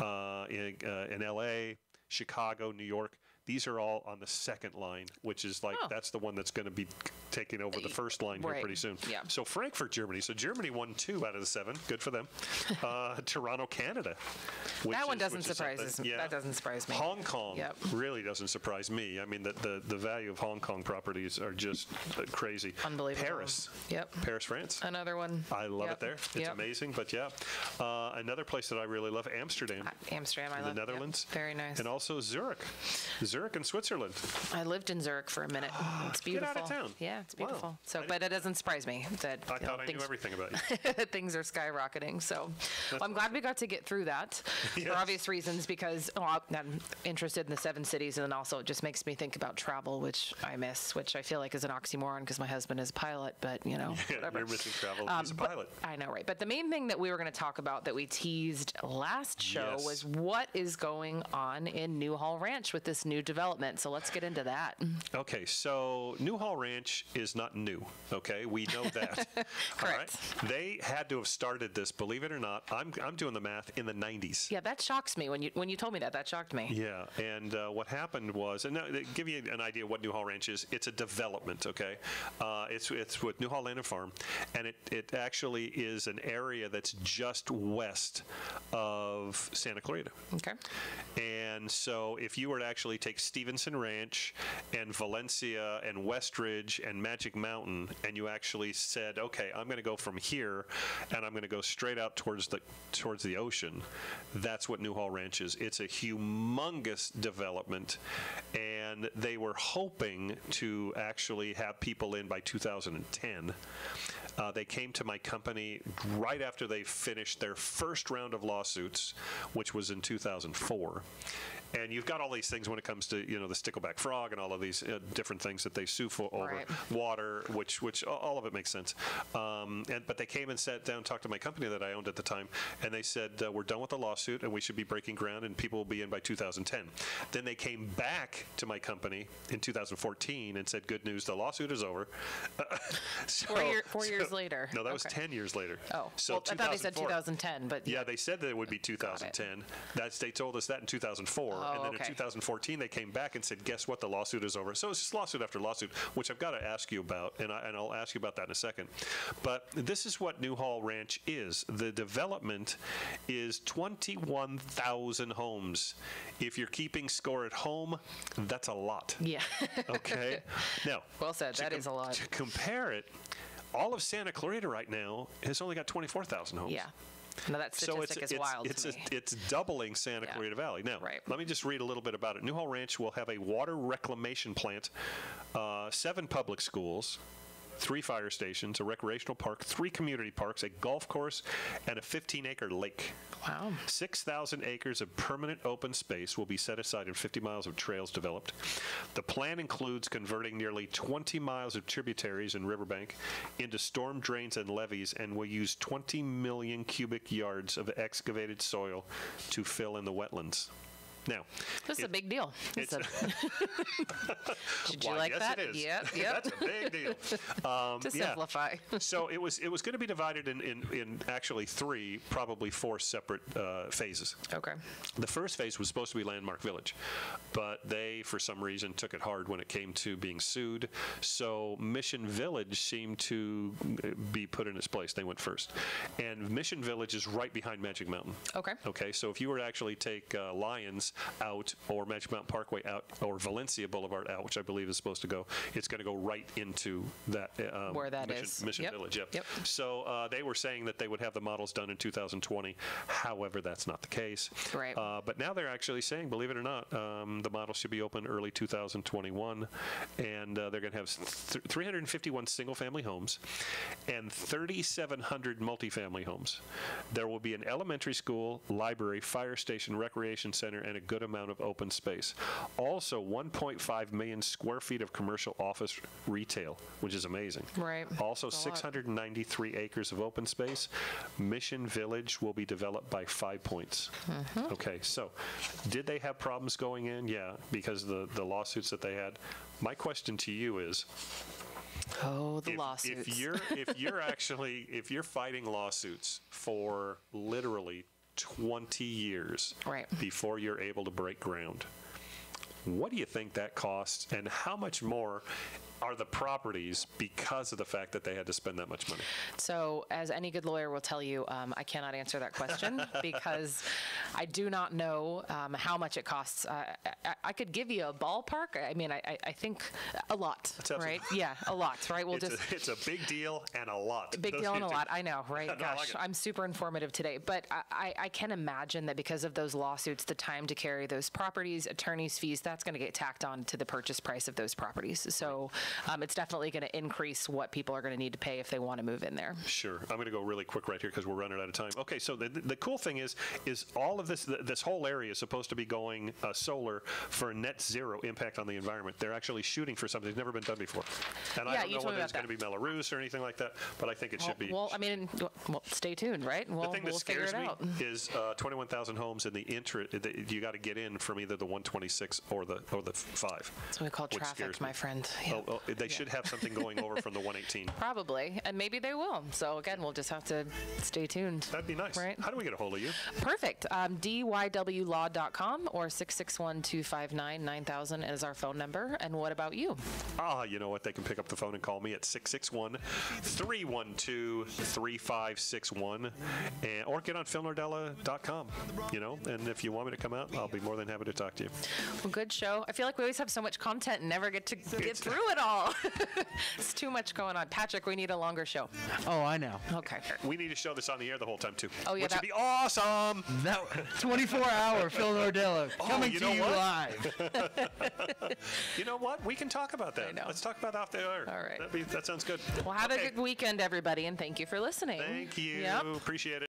[SPEAKER 3] in L.A., Chicago, New York. These are all on the second line, which is like, that's the one that's going to be taking over the first line here
[SPEAKER 4] Right.
[SPEAKER 3] pretty soon.
[SPEAKER 4] Yeah.
[SPEAKER 3] So Frankfurt, Germany. So Germany won 2 out of the 7. Good for them. Toronto, Canada.
[SPEAKER 4] That one doesn't
[SPEAKER 3] which is
[SPEAKER 4] surprise
[SPEAKER 3] something.
[SPEAKER 4] us.
[SPEAKER 3] Yeah.
[SPEAKER 4] That doesn't surprise me.
[SPEAKER 3] Hong Kong
[SPEAKER 4] Yep.
[SPEAKER 3] really doesn't surprise me. I mean, the value of Hong Kong properties are just crazy.
[SPEAKER 4] Unbelievable.
[SPEAKER 3] Paris.
[SPEAKER 4] Yep.
[SPEAKER 3] Paris, France.
[SPEAKER 4] Another one.
[SPEAKER 3] I love
[SPEAKER 4] Yep.
[SPEAKER 3] it there. It's
[SPEAKER 4] Yep.
[SPEAKER 3] amazing. But yeah, another place that I really love, Amsterdam.
[SPEAKER 4] Amsterdam, I
[SPEAKER 3] the
[SPEAKER 4] love. Yep.
[SPEAKER 3] Netherlands.
[SPEAKER 4] Very nice.
[SPEAKER 3] And also Zurich. Zurich in Switzerland.
[SPEAKER 4] I lived in Zurich for a minute. It's
[SPEAKER 3] Get
[SPEAKER 4] beautiful.
[SPEAKER 3] out of town.
[SPEAKER 4] Yeah, it's
[SPEAKER 3] Wow.
[SPEAKER 4] beautiful. So,
[SPEAKER 3] I
[SPEAKER 4] but it doesn't surprise me that
[SPEAKER 3] I thought I knew
[SPEAKER 4] things,
[SPEAKER 3] everything about you.
[SPEAKER 4] things are skyrocketing. So, well, I'm glad we got to get through that for
[SPEAKER 3] Yes.
[SPEAKER 4] obvious reasons because I'm interested in the 7 cities, and then also it just makes me think about travel, which I miss, which I feel like is an oxymoron because my husband is a pilot, but whatever.
[SPEAKER 3] You're missing travel. He's a
[SPEAKER 4] but-
[SPEAKER 3] pilot.
[SPEAKER 4] I know, right? But the main thing that we were going to talk about that we teased last show
[SPEAKER 3] Yes.
[SPEAKER 4] was what is going on in Newhall Ranch with this new development. So let's get into that.
[SPEAKER 3] Okay, so Newhall Ranch is not new, okay? We know that. All right? They had to have started this, believe it or not, I'm doing the math, in the 90s.
[SPEAKER 4] Yeah, that shocks me. When you told me that, that shocked me.
[SPEAKER 3] Yeah, and what happened was, and now, to give you an idea of what Newhall Ranch is, it's a development, okay? It's with Newhall Land and Farm, and it actually is an area that's just west of Santa Clarita.
[SPEAKER 4] Okay.
[SPEAKER 3] And so if you were to actually take take Stevenson Ranch and Valencia and Westridge and Magic Mountain, and you actually said, okay, I'm going to go from here, and I'm going to go straight out towards the ocean, that's what Newhall Ranch is. It's a humongous development, and they were hoping to actually have people in by 2010. They came to my company right after they finished their first round of lawsuits, which was in 2004. And you've got all these things when it comes to, the stickleback frog and all of these different things that they sue for over water, which all of it makes sense. But they came and sat down, talked to my company that I owned at the time, and they said, we're done with the lawsuit and we should be breaking ground and people will be in by 2010. Then they came back to my company in 2014 and said, good news, the lawsuit is over.
[SPEAKER 4] 4 years later.
[SPEAKER 3] No, that was 10 years later.
[SPEAKER 4] Oh,
[SPEAKER 3] so
[SPEAKER 4] well, I thought they said 2010, but
[SPEAKER 3] yeah, they said that it would be 2010. They told us that in 2004. And then in 2014, they came back and said, guess what? The lawsuit is over. So it's just lawsuit after lawsuit, which I've got to ask you about, and I'll ask you about that in a second. But this is what Newhall Ranch is. The development is 21,000 homes. If you're keeping score at home, that's a lot.
[SPEAKER 4] Yeah.
[SPEAKER 3] Okay? Now,
[SPEAKER 4] well said. That is a lot.
[SPEAKER 3] To compare it, all of Santa Clarita right now has only got 24,000 homes.
[SPEAKER 4] Yeah. No, that statistic is wild to me.
[SPEAKER 3] It's doubling Santa Clarita Valley. Now, let me just read a little bit about it. Newhall Ranch will have a water reclamation plant, 7 public schools, 3 fire stations, a recreational park, 3 community parks, a golf course, and a 15-acre lake.
[SPEAKER 4] Wow.
[SPEAKER 3] 6,000 acres of permanent open space will be set aside and 50 miles of trails developed. The plan includes converting nearly 20 miles of tributaries and riverbank into storm drains and levees, and will use 20 million cubic yards of excavated soil to fill in the wetlands. Now,
[SPEAKER 4] this is a big deal. Did you
[SPEAKER 3] Why,
[SPEAKER 4] like
[SPEAKER 3] yes,
[SPEAKER 4] that?
[SPEAKER 3] It is.
[SPEAKER 4] Yeah,
[SPEAKER 3] That's a big deal.
[SPEAKER 4] To simplify.
[SPEAKER 3] So it was going to be divided in actually 3, probably 4 separate phases.
[SPEAKER 4] Okay.
[SPEAKER 3] The first phase was supposed to be Landmark Village, but they, for some reason, took it hard when it came to being sued. So Mission Village seemed to be put in its place. They went first. And Mission Village is right behind Magic Mountain.
[SPEAKER 4] Okay.
[SPEAKER 3] Okay, so if you were to actually take Lyons out, or Magic Mountain Parkway out, or Valencia Boulevard out, which I believe is supposed to go, it's going to go right into that
[SPEAKER 4] where that is.
[SPEAKER 3] Mission Village. Yep. So they were saying that they would have the models done in 2020. However, that's not the case.
[SPEAKER 4] Right.
[SPEAKER 3] But now they're actually saying, believe it or not, the model should be open early 2021, and they're going to have 351 single-family homes and 3,700 multifamily homes. There will be an elementary school, library, fire station, recreation center, and a good amount of open space. Also, 1.5 million square feet of commercial office retail, which is amazing.
[SPEAKER 4] Right.
[SPEAKER 3] Also, 693 acres of open space. Mission Village will be developed by 5 Points.
[SPEAKER 4] Mm-hmm.
[SPEAKER 3] Okay, so did they have problems going in? Yeah, because of the lawsuits that they had. My question to you is,
[SPEAKER 4] lawsuits.
[SPEAKER 3] If you're fighting lawsuits for literally 20 years before you're able to break ground, what do you think that costs, and how much more are the properties because of the fact that they had to spend that much money?
[SPEAKER 4] So, as any good lawyer will tell you, I cannot answer that question because I do not know how much it costs. I could give you a ballpark. I mean, I think a lot, right? Yeah, a lot, right?
[SPEAKER 3] It's a big deal and a lot.
[SPEAKER 4] Big deal and a lot. I know, right?
[SPEAKER 3] No,
[SPEAKER 4] Gosh, I'm super informative today. But I can imagine that because of those lawsuits, the time to carry those properties, attorney's fees, that's going to get tacked on to the purchase price of those properties. So it's definitely going to increase what people are going to need to pay if they want to move in there.
[SPEAKER 3] Sure. I'm going to go really quick right here because we're running out of time. Okay, so the cool thing is all of this whole area is supposed to be going solar for a net zero impact on the environment. They're actually shooting for something that's never been done before. And I don't know whether it's going to be Belarus or anything like that, but I think it should be.
[SPEAKER 4] Well, I mean, stay tuned, right?
[SPEAKER 3] The thing that
[SPEAKER 4] figure
[SPEAKER 3] scares
[SPEAKER 4] it
[SPEAKER 3] me
[SPEAKER 4] out.
[SPEAKER 3] is 21,000 homes in the you got to get in from either the 126 or the 5.
[SPEAKER 4] That's what we call traffic, my friend. Yeah.
[SPEAKER 3] Well, they should have something going over from the 118.
[SPEAKER 4] Probably, and maybe they will. So again, we'll just have to stay tuned.
[SPEAKER 3] That'd be nice.
[SPEAKER 4] Right?
[SPEAKER 3] How do we get a hold of you?
[SPEAKER 4] Perfect. DYWlaw.com or 661-259-9000 is our phone number. And what about you?
[SPEAKER 3] You know what? They can pick up the phone and call me at 661-312-3561, or get on philnordella.com. And if you want me to come out, I'll be more than happy to talk to you.
[SPEAKER 4] Well, good show. I feel like we always have so much content and never get to get through it all. It's too much going on. Patrick, we need a longer show.
[SPEAKER 5] Oh, I know.
[SPEAKER 4] Okay.
[SPEAKER 3] We need to show this on the air the whole time, too.
[SPEAKER 4] Oh, yeah.
[SPEAKER 3] Which would be awesome.
[SPEAKER 5] That 24-hour Phil Nordella coming to you live.
[SPEAKER 3] You know what? We can talk about that. Let's talk about off the air.
[SPEAKER 4] All right.
[SPEAKER 3] That sounds good.
[SPEAKER 4] Well, have a good weekend, everybody, and thank you for listening.
[SPEAKER 3] Thank you.
[SPEAKER 4] Yep.
[SPEAKER 3] Appreciate it.